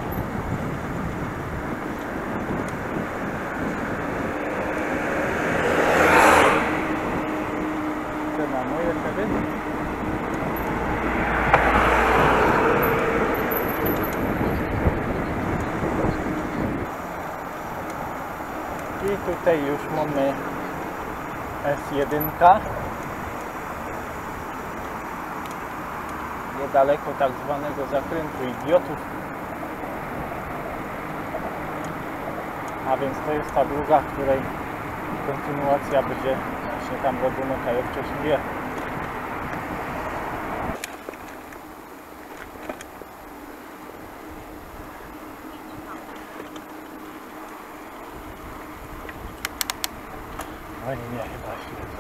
Co na moje wtedy? I tutaj już mamy S jeden. Niedaleko tak zwanego zakrętu idiotów. A więc to jest ta druga, której kontynuacja będzie właśnie tam ładunek, a ja wcześniej wie. Oni mnie chyba śledzą.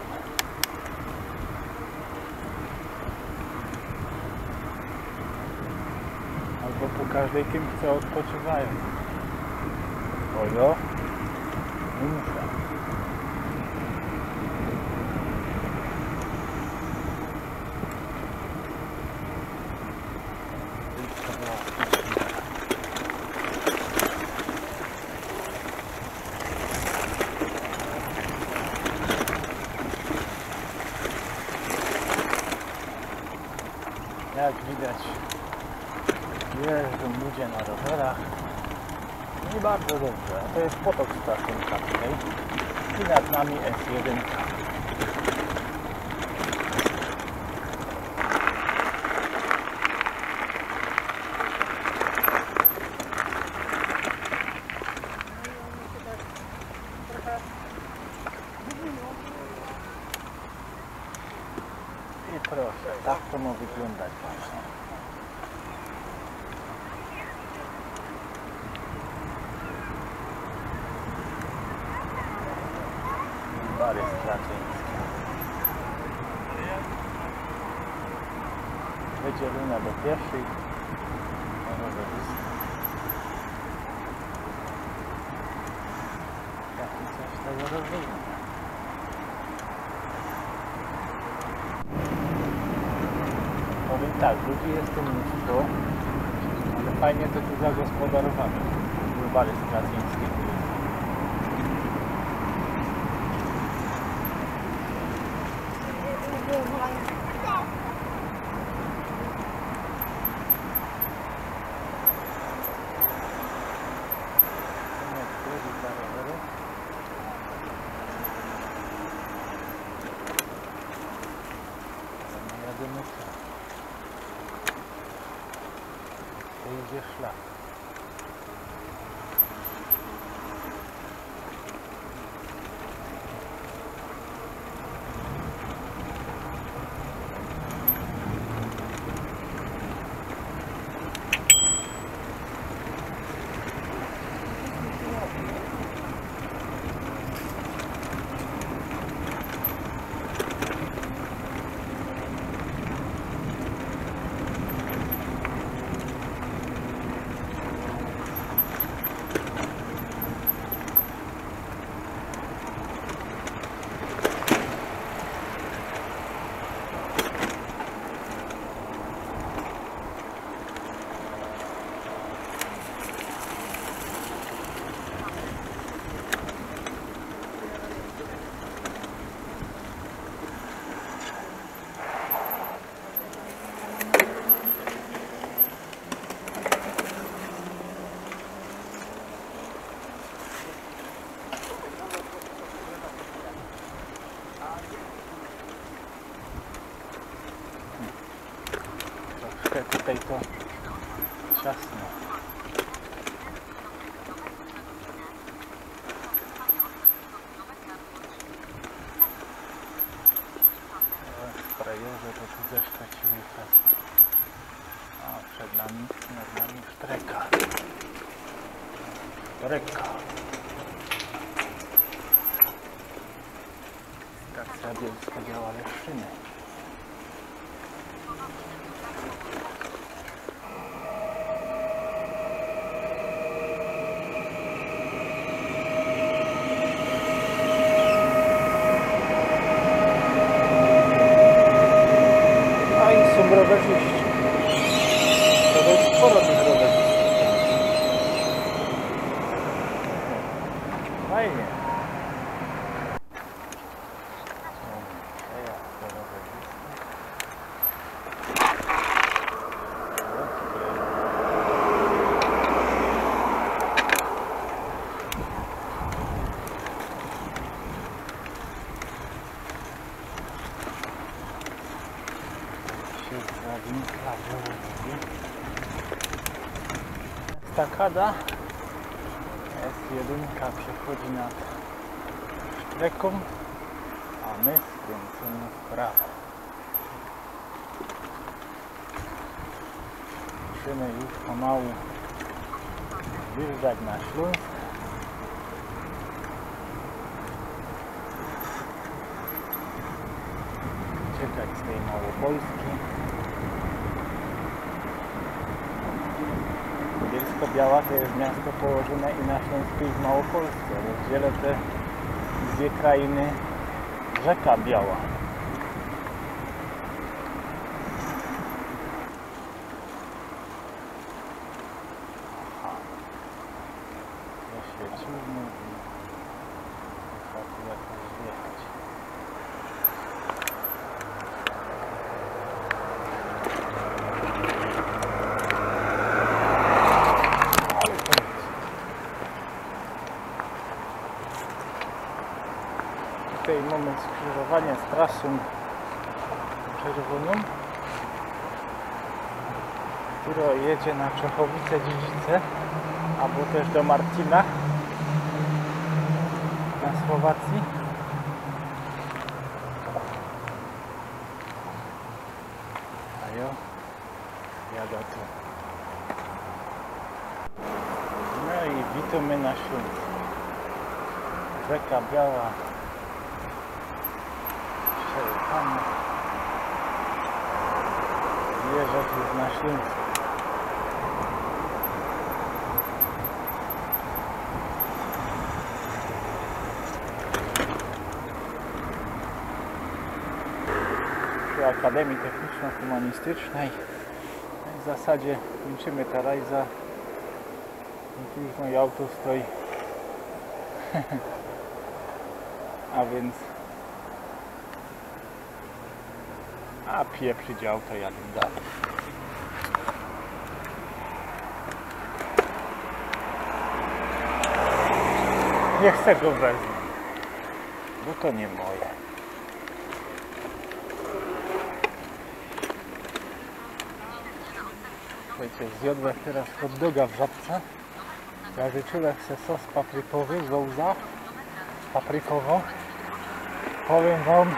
Albo po każdej kierunce odpoczywają. Ojo. Nie muszę. Jak widać, jeżdżą ludzie na rowerach i bardzo dobrze. A to jest potok Straszynka tutaj i nad nami S jeden. I proszę, tak to ma wyglądać właśnie. Bary Straczyńskie. Wydzielona do pieszych. Taki coś tego rozumiem. Powiem tak, ludzi jest tu mnóstwo, ale fajnie to tu zagospodarowane. Bary Straczyńskie. To idzie szlak. tutaj to ciasno. Sprayerze to tu zeszczeciły czas. A przed nami, nad nami sztreka. Sztreka. Stacja Bielska działa Leszczyny. Rowerzyści. To dość sporo tych rowerzystów. Fajnie. Estakada S jeden przechodzi nad rzeką, a my skręcimy w prawo. Musimy już pomału wjeżdżać na Śląsk. Uciekać z tej Małopolski. Bielsko-Biała to jest miasto położone i na Śląsku i w Małopolsce. Rozdziela te dwie krainy rzeka Biała. Zaświecimy i wystarczy jakoś wjechać. Tutaj mamy skrzyżowanie z trasą czerwoną, która jedzie na Czechowice-Dziedzice albo też do Marcina na Słowacji. A ja jadę tu. No i witamy na Śląsku. Rzeka Biała. Tam wjeżdżać już na Śląsku. Przy Akademii Techniczno-Humanistycznej w zasadzie kończymy ta rajza. Tu już moje auto stoi. A więc a pieprzy dział, to jadę dalej. Nie chcę go wezmę, bo to nie moje. Słuchajcie, zjadłem teraz hot doga w Żabce. Ja życzyłem sobie sos paprykowy, zołza paprykowo. Powiem wam,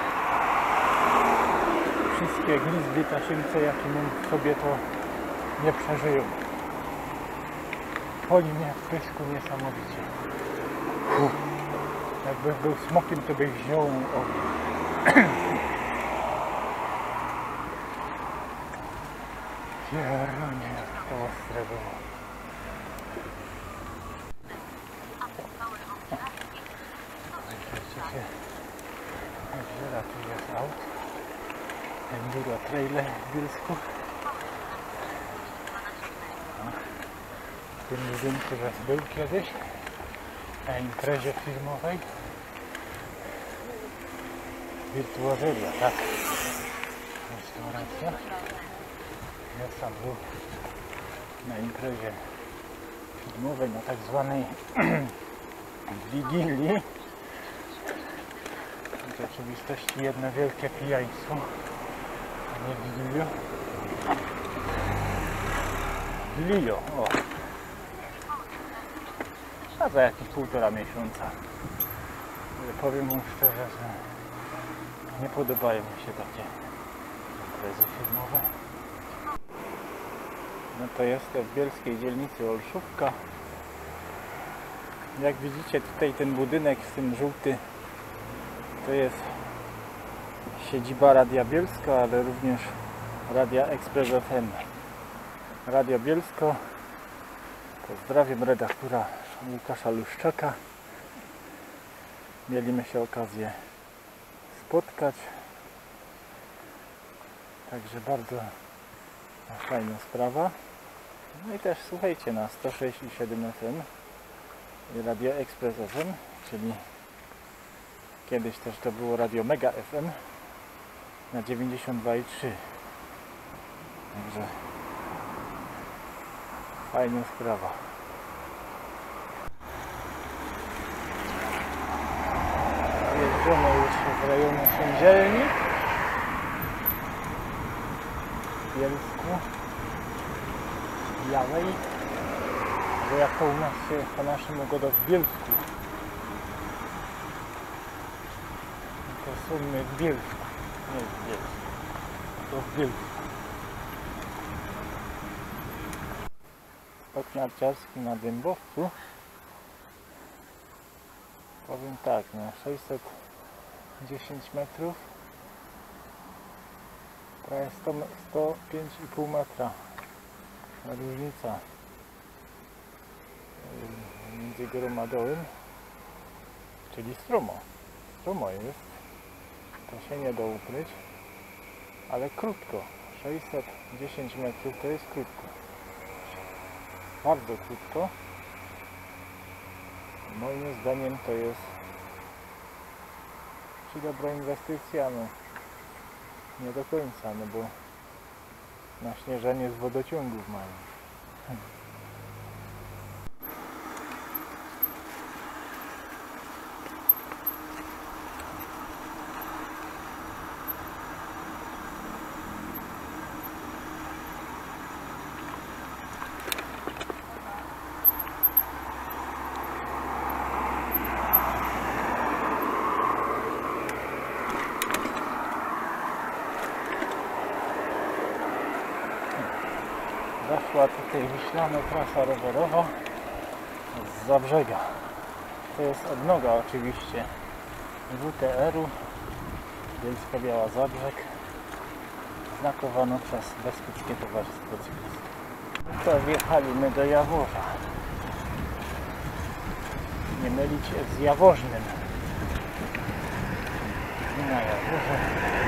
wszystkie glizdy, tasiemce, jakie mam w sobie, to nie przeżyją. Boli mnie w pysku niesamowicie. Uf. Jakbym był smokiem, to bych wziął ogień. Pierunie, to ostre było. Widzicie, jak wiele tu jest aut. Enduro trailer w Bielsku. W tym budynku był kiedyś na imprezie filmowej. Wirtuozeria, tak. Restauracja. Ja sam był na imprezie filmowej, na tak zwanej Wigilii. W rzeczywistości jedno wielkie pijaństwo, a nie Wigiliu. Lio, o. A za jakieś półtora miesiąca. Ale powiem mu szczerze, że nie podobają mi się takie imprezy filmowe. No to jestem w bielskiej dzielnicy Olszówka. Jak widzicie tutaj ten budynek z tym żółty to jest siedziba Radia Bielska, ale również Radia Express F M. Radio Bielsko. Pozdrawiam redaktora Łukasza Luszczaka. Mieliśmy się okazję spotkać. Także bardzo fajna sprawa. No i też słuchajcie na sto sześć i siedem F M i Radio Express F M, czyli kiedyś też to było Radio Mega F M na dziewięćdziesiąt dwa i trzy. Także fajna sprawa. Jeżdżamy już w rejonu Sędzielni w Bielsku Białej, bo jak to u nas się po naszym ugoda w Bielsku, to słynny w Bielsku, nie w Bielsku, to w Bielsku. Skok narciarski na Dębowcu. Powiem tak, na sześćset dziesięć metrów, prawie sto pięć i pół metra różnica między górą a dołem, czyli stromo. Stromo jest, to się nie da ukryć, ale krótko. sześćset dziesięć metrów to jest krótko. Bardzo krótko. Moim zdaniem to jest czy dobra inwestycja, no nie do końca, no bo na śnieżenie z wodociągów mają. Zaszła tutaj Wiślana trasa rowerowa z Zabrzega. To jest odnoga oczywiście W T R-u Bielska Biała Zabrzeg, znakowano przez Beskidzkie Towarzystwo Cyklistów. To wjechaliśmy do Jaworza. Nie mylić z Jaworznem. I na Jaworze.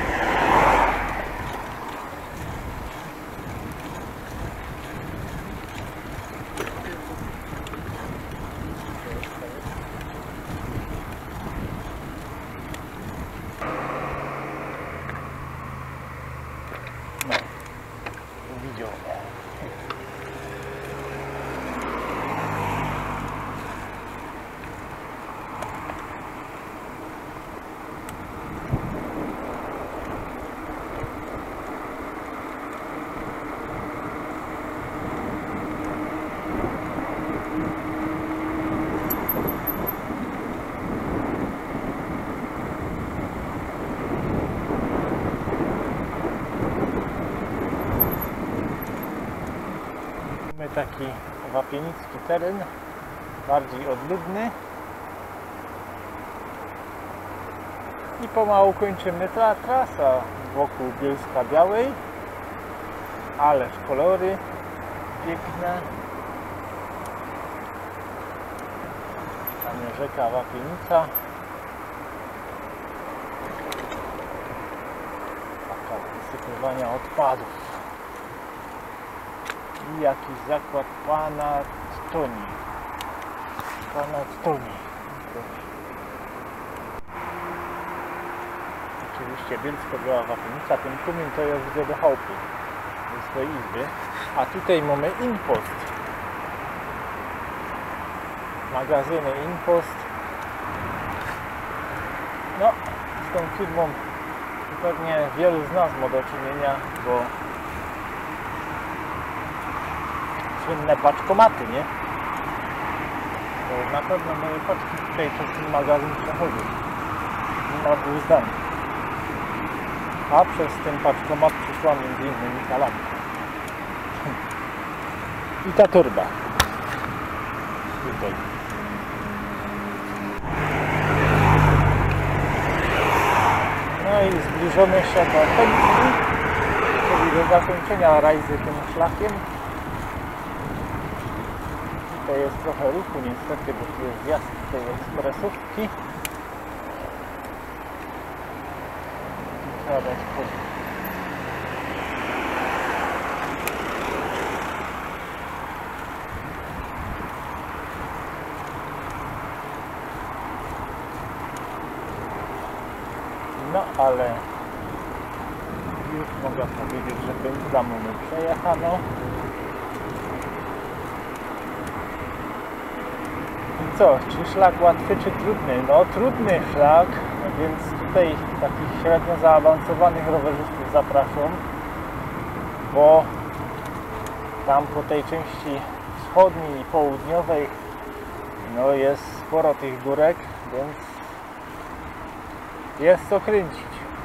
Taki wapienicki teren, bardziej odludny i pomału kończymy ta trasa wokół Bielska Białej, ależ kolory piękne, tam jest rzeka Wapienica, taka wysypywania odpadów. I jakiś zakład pana Toni. Pana Toni. Oczywiście Bielsko Biała Wapienica. Ten kumin to jest widzę do chałupy, do swojej izby. A tutaj mamy Impost. Magazyny Impost. No, z tą firmą pewnie wielu z nas ma do czynienia, bo słynne paczkomaty, nie? To na pewno moje paczki tutaj przez ten magazyn przechodzą. Nie ma dwóch zdań. A przez ten paczkomat przyszła między innymi ta lampka. I ta torba. Tutaj. No i zbliżamy się do końca, czyli do zakończenia rajzy tym szlakiem. Tutaj jest trochę ruchu niestety, bo tu jest zjazd tej ekspresówki. Trzeba dać spokój. No ale już mogę powiedzieć, że pętla mamy przejechano. I co, czy szlak łatwy, czy trudny? No trudny szlak, więc tutaj takich średnio zaawansowanych rowerzystów zapraszam, bo tam po tej części wschodniej i południowej no jest sporo tych górek, więc jest co kręcić.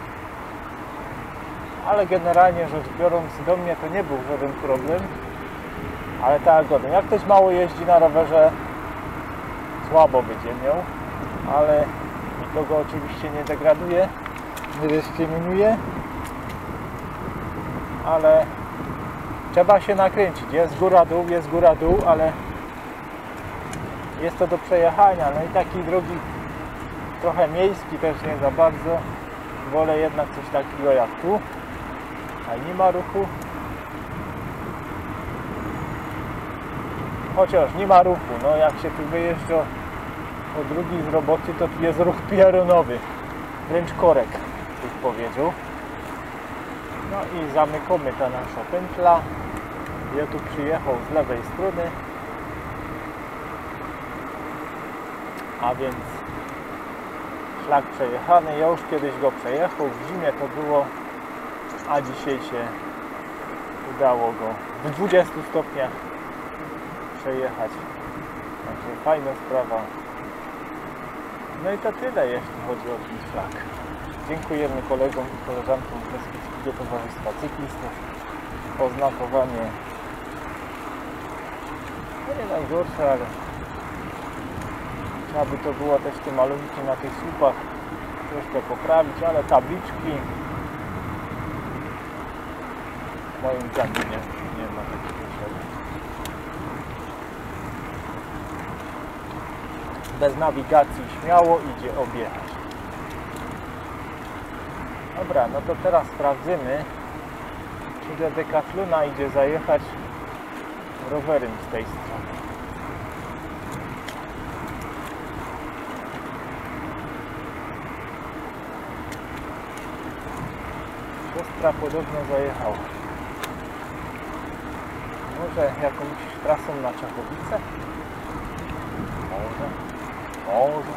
Ale generalnie rzecz biorąc, do mnie to nie był żaden problem. Ale tak, jak ktoś mało jeździ na rowerze, słabo będzie miał, ale nikogo oczywiście nie degraduje, nie dyskryminuje, ale trzeba się nakręcić. Jest góra dół, jest góra dół, ale jest to do przejechania. No i takiej drogi trochę miejski też nie za bardzo. Wolę jednak coś takiego jak tu, a nie ma ruchu. Chociaż nie ma ruchu, no jak się tu wyjeżdża o drugiej z roboty, to tu jest ruch piaronowy, wręcz korek, bych powiedział. No i zamykamy ta nasza pętla. Ja tu przyjechał z lewej strony, a więc szlak przejechany. Ja już kiedyś go przejechał, w zimie to było, a dzisiaj się udało go w dwudziestu stopniach przejechać. Także fajna sprawa. No i to tyle, jeśli chodzi o ten szlak. Dziękujemy kolegom i koleżankom z Beskidzkiego Towarzystwa Cyklistów. Oznakowanie no nie najgorsze, ale trzeba by to było też te malunki na tych słupach troszkę poprawić, ale tabliczki moim zdaniem nie, nie ma takiej potrzeby. Bez nawigacji śmiało idzie objechać. Dobra, no to teraz sprawdzimy, czy do Decathlona idzie zajechać rowerem z tej strony. Siostra podobno zajechała. Może jakąś trasą na Czechowice? Może. Może.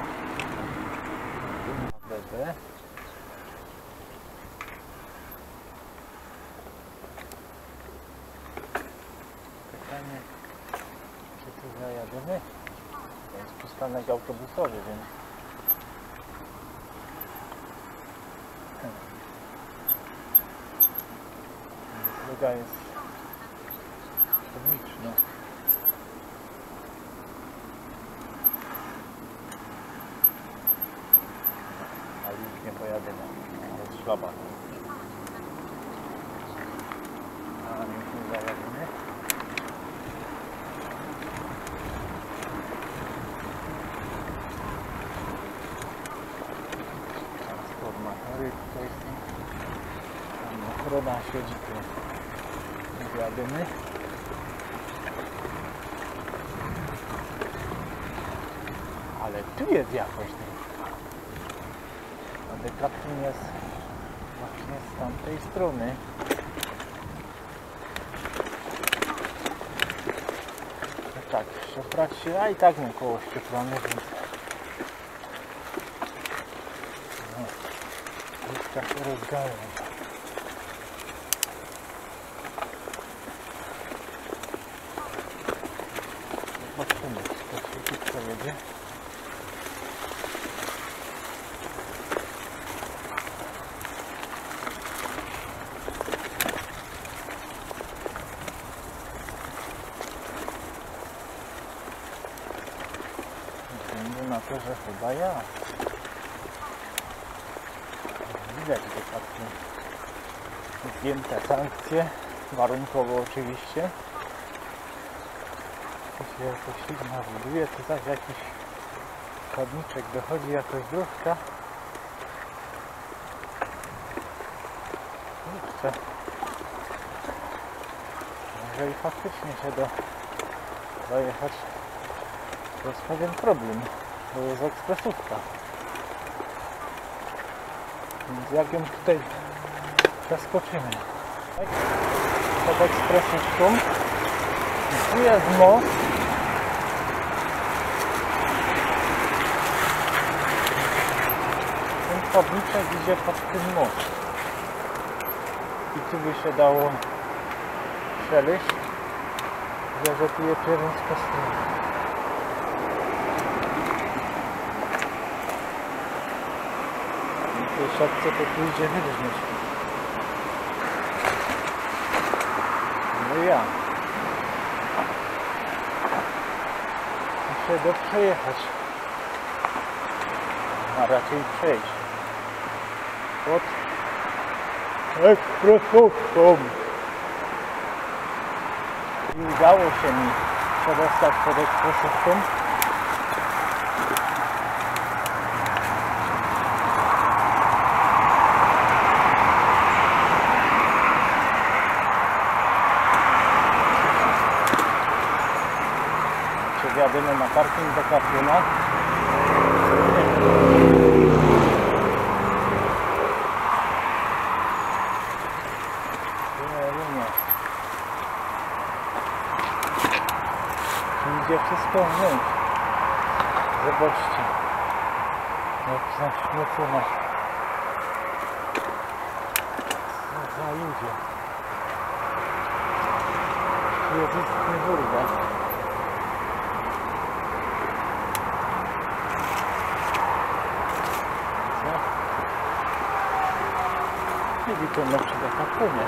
Bebe. Pytanie, czy tu zajadziemy? To jest przystanek autobusowy, więc droga jest publiczna. Ale już nie pojadę na od szlaba. A już nie zajadziemy. Transformatory tutaj są. Tam ochrona siedzi tu. Jadymy. Ale tu jest jakoś droga. A Decathlon jest właśnie z tamtej strony. No tak, szefrać się, a i tak nie koło ścieplony, więc no, już tak się rozgarnę. Myślę, że chyba ja. Widać dokładnie zdjęte sankcje, warunkowo oczywiście. Tu się jakoś sygnał buduje, tu zaś jakiś chodniczek dochodzi, jakoś dróżka. Kurczę. Może i faktycznie się da dojechać. To jest pewien problem, bo jest ekspresówka. Więc jak ją tutaj przeskoczymy? Tak? Pod ekspresówką. I tu jest most. Ten chodniczek idzie pod tym most. I tu by się dało przeleść. Że tu jest jeden z kostiumów. W tej siatce to tu idzie wydrzeć. No ja. Muszę do przejechać. A raczej przejść. Pod ekspresówką. I udało się mi przedostać pod ekspresówką. Jadymy na parking do Kapiona. Idzie wszystko wziąć. Zobaczcie. Jak zaśmiecone. Co za ludzie. Tu jest istny burda. I to na przykład na płynie.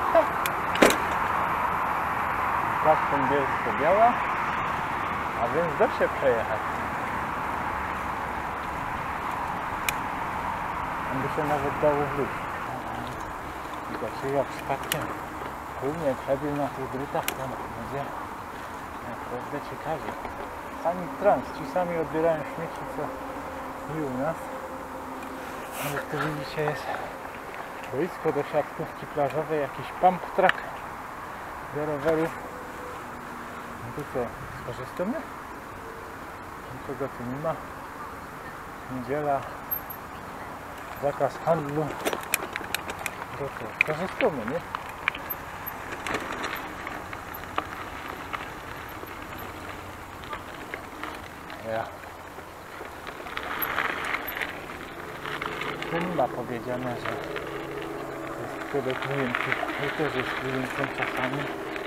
Płaszczem bielsko-biała, a więc da się przejechać. By się nawet dało wrócić. Zobaczcie, jak przypadkiem płynie przebił na tych drutach, to będzie naprawdę ciekawie. Sami trans, ci sami odbierają śmieci, co i u nas. Ale tu widzicie, jest boisko do siatkówki plażowej, jakiś pump track do rowerów. No to co, skorzystamy? Nikogo tu nie ma. Niedziela, zakaz handlu. To co, skorzystamy, nie? Ja. Tu nie ma powiedziane, że jest tyle klientów. Ja też jest klientem czasami.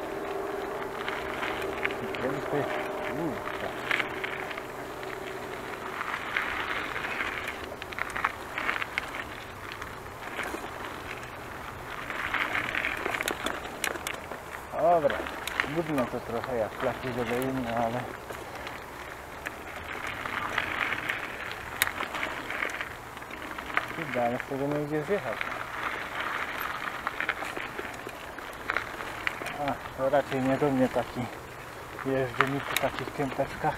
Klienty. Uuu, dobra, budno to trochę jak flaki dodaimy, ale dalej z tego nie idzie zjechać. A, to raczej nie do mnie taki jeżdżę mi po takich kępeczkach.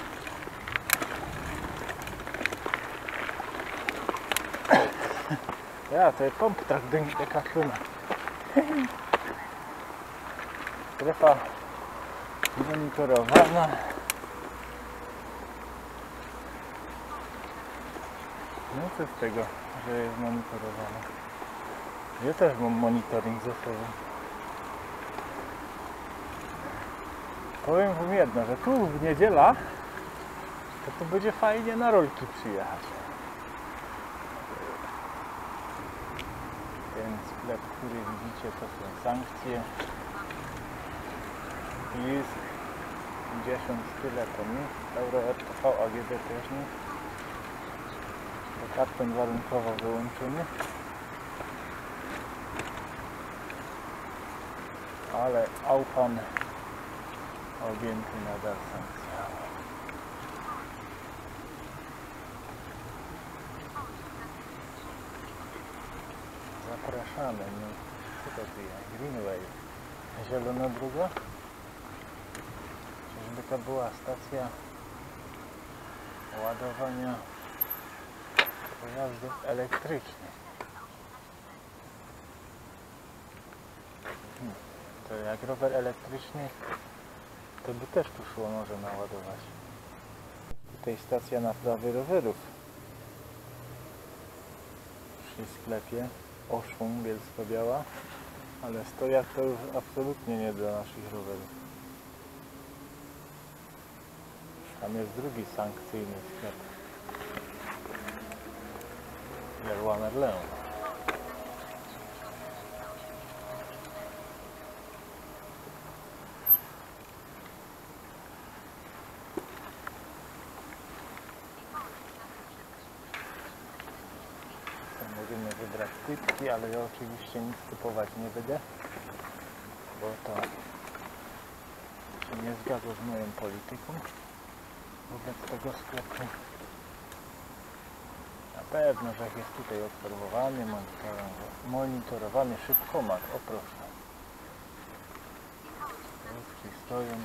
Ja, to jest pomp tak Decathlona. Strefa monitorowana. No co z tego, że jest monitorowana? Ja też mam monitoring ze sobą. Powiem wam jedno, że tu w niedziela to tu będzie fajnie na rolki przyjechać. Ten sklep, który widzicie, to są sankcje. Jest pięćdziesiąt tyle to nie. Euro R T V A G D też nie. To karton warunkowo wyłączony. Ale Aufan objęty nadal sankcjami. Zapraszamy. No, co to tu jest? Greenway. Zielona druga? Czyżby to była stacja ładowania pojazdów elektrycznych? Hmm. To jak rower elektryczny, to by też tu szło może naładować. Tutaj stacja naprawy rowerów przy sklepie Oszum Bielsko-Biała, ale stojak to już absolutnie nie dla naszych rowerów. Tam jest drugi sankcyjny sklep. Leroy Merlin. Możemy wybrać płytki, ale ja oczywiście nic kupować nie będę, bo to się nie zgadza z moją polityką wobec tego sklepu. Na pewno, że jest tutaj obserwowany, monitorowany, monitorowany szybkomat. O proszę. Polski stoją.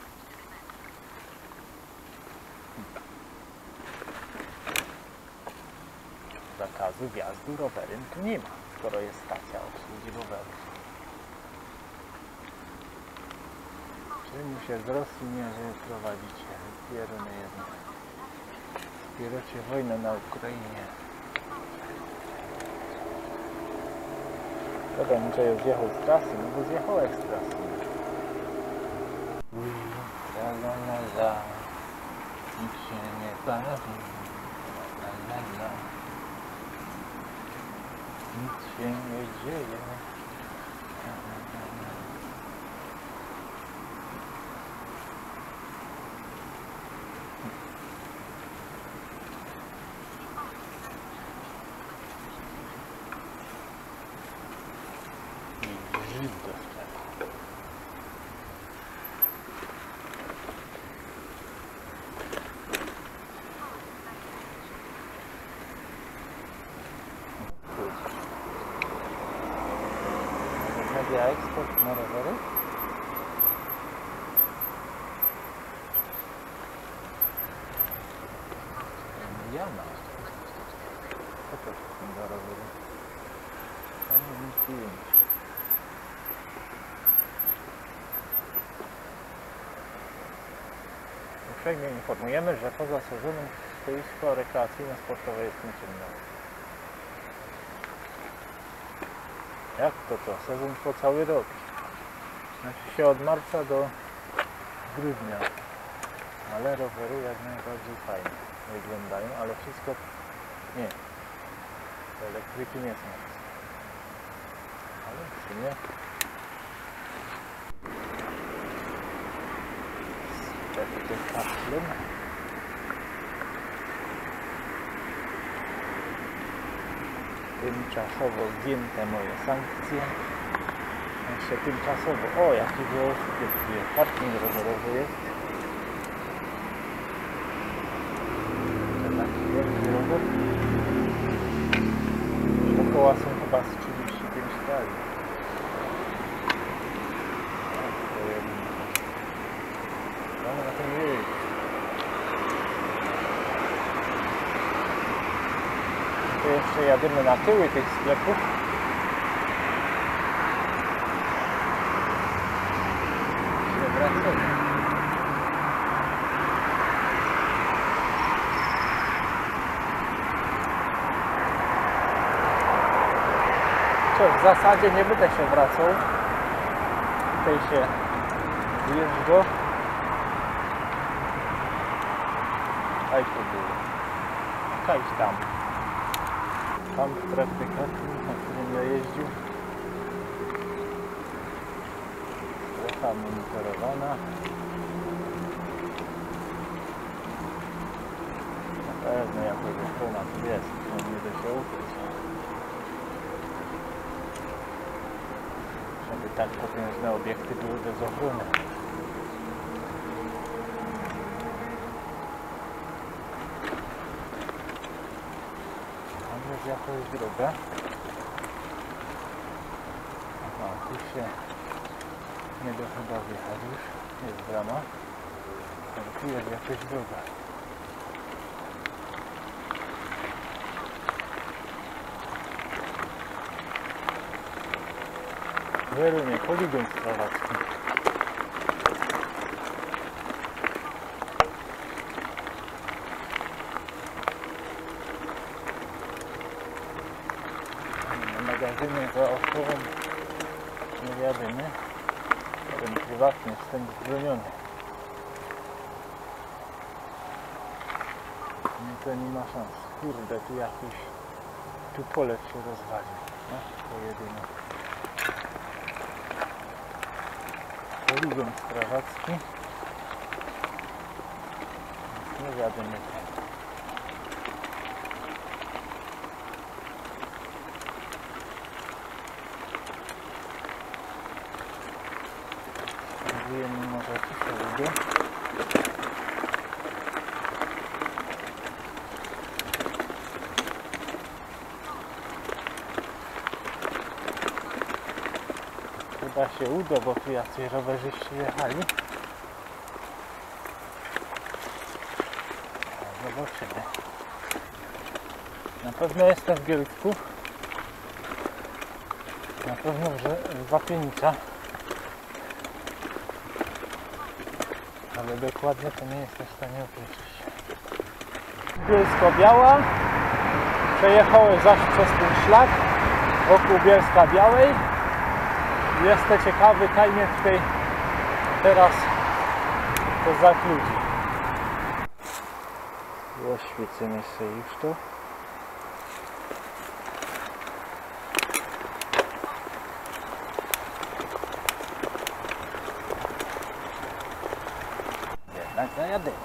Zakazu wjazdu rowerem tu nie ma, skoro jest stacja obsługi rowerów. Czemu się z Rosji nie prowadzicie? Pierony jedno. Wspieracie wojnę na Ukrainie. Dobra, że już zjechał z trasy, no bo zjechałeś z trasy. Ui, la la la la. Nic się nie bawi. La la la. Nic się nie dzieje. I żyć do sklepu. Media eksport na rowery. Jana. Co to są za rowery? Ani pięć. Uprzejmie informujemy, że poza sezonem stoisko rekreacyjno-sportowe jest nieczynne. Jak to to? Sezon po cały rok. Znaczy się od marca do grudnia. Ale rowery jak najbardziej fajnie wyglądają, ale wszystko... Nie. Te elektryki nie są. Ale w sumie... Sklepy tych kapslem. Tymczasowo zdjęte moje sankcje. Jeszcze tymczasowo. O, jaki wielki parking rowerowy jest. To taki wielki rower. Dookoła są chyba z trzydzieści pięć stali. No, na tym jest. To jeszcze jadymy na tyły tych sklepów. Się wracamy. Co, w zasadzie nie będę się wracał. Tutaj się wjeżdża. A i to było. Jakaś tam. Tam w trakcie karty, na którym ja jeździł. Strefa monitorowana. Na pewno jakaś ochrona tu jest, to nie da się ukryć. Żeby tak potężne obiekty były bez ochrony. Tam jest jakaś droga. Tu się nie da chyba wjechać już. Jest brama. Ale tu jest jakaś droga. Werunie, poligon strawacki. Na magazynie za osobą nie jadymy. Ten prywatny wstęp zbroniony. Nie, to nie ma szans. Kurde, tu jakiś... Tu pole się rozwalił. No, to jedyne. Poligon strawacki. Nie wiadomo ten. Spróbujemy może coś lubię. Chyba się uda, bo tu jacyś rowerzyści jechali. Zobaczymy. Na pewno jestem w Bielsku. Na pewno, że Wapienica. Ale dokładnie to nie jestem w stanie określić. Bielsko-Biała. Przejechałem zaś przez ten szlak wokół Bielska-Białej. Jestem ciekawy, tajnie tutaj teraz to zak ludzi. Oświecimy sobie już to. Jednak zajadymy.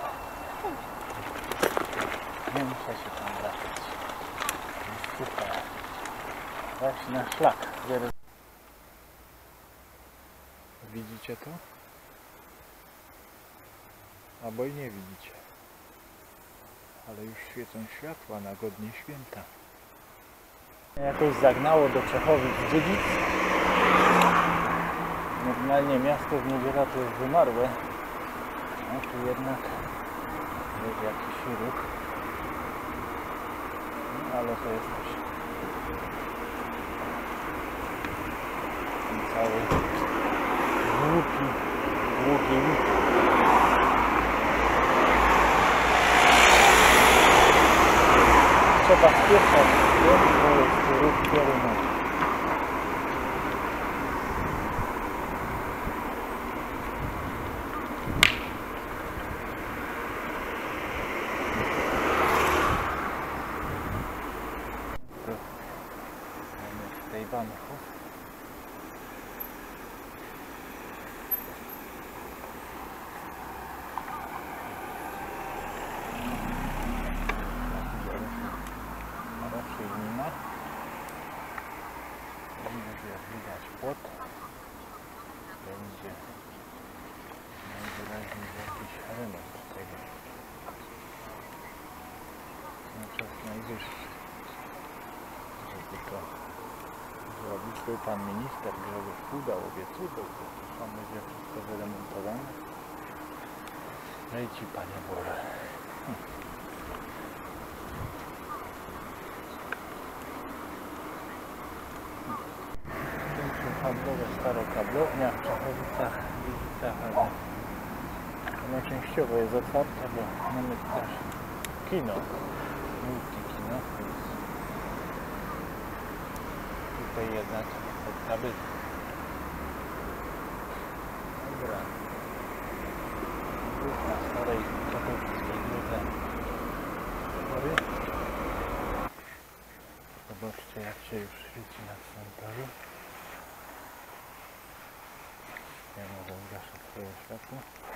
Nie muszę się tam wracać. Super. Właśnie na szlak. Widzicie to? Albo i nie widzicie. Ale już świecą światła na godnie święta. Jakoś zagnało do Czechowic-Dziedzic. Normalnie miasto w niedzielę to jest wymarłe. No tu jednak jest jakiś ruch. No, ale to jest też ten cały długi, długi trzeba spieszać, bo jest ruch kierunkowy. Mamy w tej banku. Płot będzie najwyraźniej jakiś remont tego. Na czas najwyższy, żeby to zrobić. Był pan minister Grzegorz Puda, obiecuwał, że tam będzie wszystko wyremontowane. Daj ci, Panie Boże. Hm. Handlowe starokablownia w Czechowicach, Gliwicach, ale ono częściowo jest otwarte, bo mamy też kino, multikino, więc tutaj jednak kaby. Dobra, na starej czechowickiej drodze. Zobaczcie, jak się już świeci na cmentarzu. Ja może ugaszę swoje światło.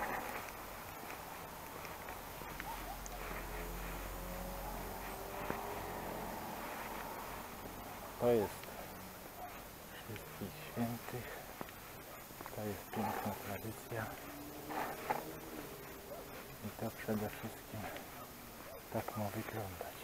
To jest Wszystkich Świętych. To jest piękna tradycja. I to przede wszystkim tak ma wyglądać.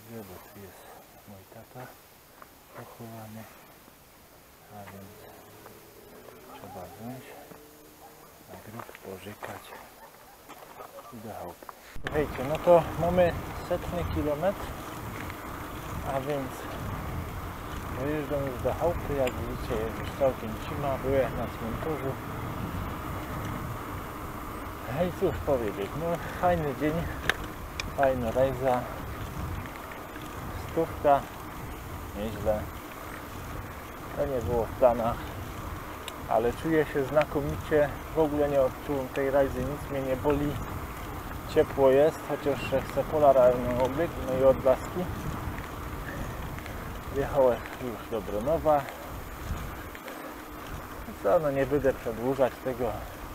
Gdzie, bo tu jest mój tata pochowany, a więc trzeba wziąć na grób, pożykać i do chałupy. Słuchajcie, no to mamy setny kilometr, a więc dojeżdżam już do chałupy. Jak widzicie, jest już całkiem zima, byłem na cmentarzu. I cóż powiedzieć, no fajny dzień, fajna rejza, stówka, nieźle, to nie było w planach, ale czuję się znakomicie, w ogóle nie odczułem tej rajzy, nic mnie nie boli, ciepło jest, chociaż chcę polarny obieg, no i odblaski. Wjechałem już do Bronowa. Co, no nie będę przedłużać tego.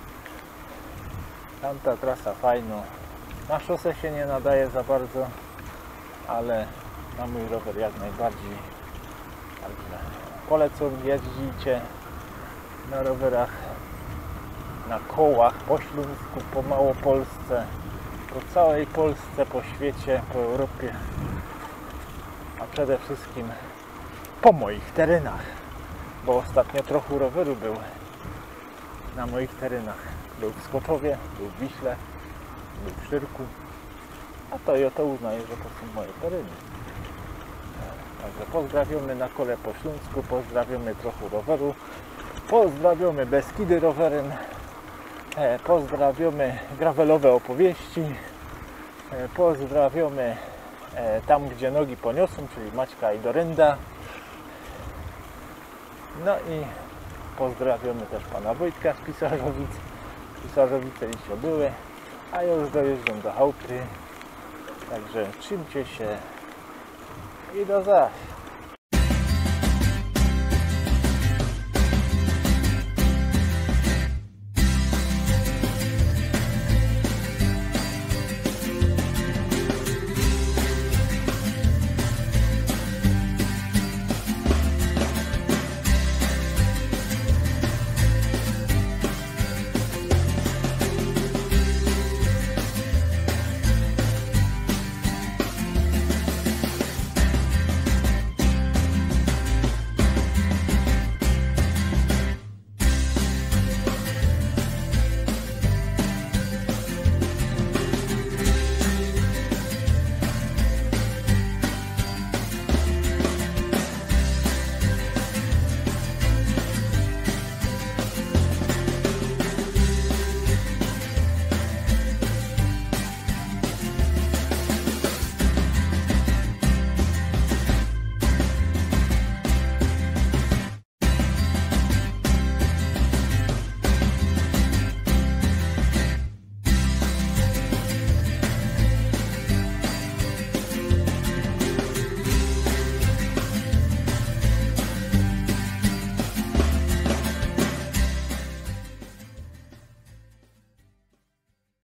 Tamta trasa fajna. Na szosę się nie nadaje za bardzo, ale na mój rower jak najbardziej. Także polecam, jeździcie na rowerach, na kołach po Śląsku, po Małopolsce, po całej Polsce, po świecie, po Europie, a przede wszystkim po moich terenach, bo ostatnio trochę roweru był na moich terenach. Był w Skoczowie, był w Wiśle, był w Szczyrku, a to i oto uznaję, że to są moje tereny. Także pozdrawiamy na kole po Śląsku, pozdrawiamy trochę roweru, pozdrawiamy Beskidy rowerem, pozdrawiamy gravelowe opowieści, pozdrawiamy tam, gdzie nogi poniosą, czyli Maćka i Dorynda. No i pozdrawiamy też pana Wojtka z Pisarzowic. Pisarzowice dzisiaj były, a ja już dojeżdżam do chałupy. Także trzymcie się i do zaś.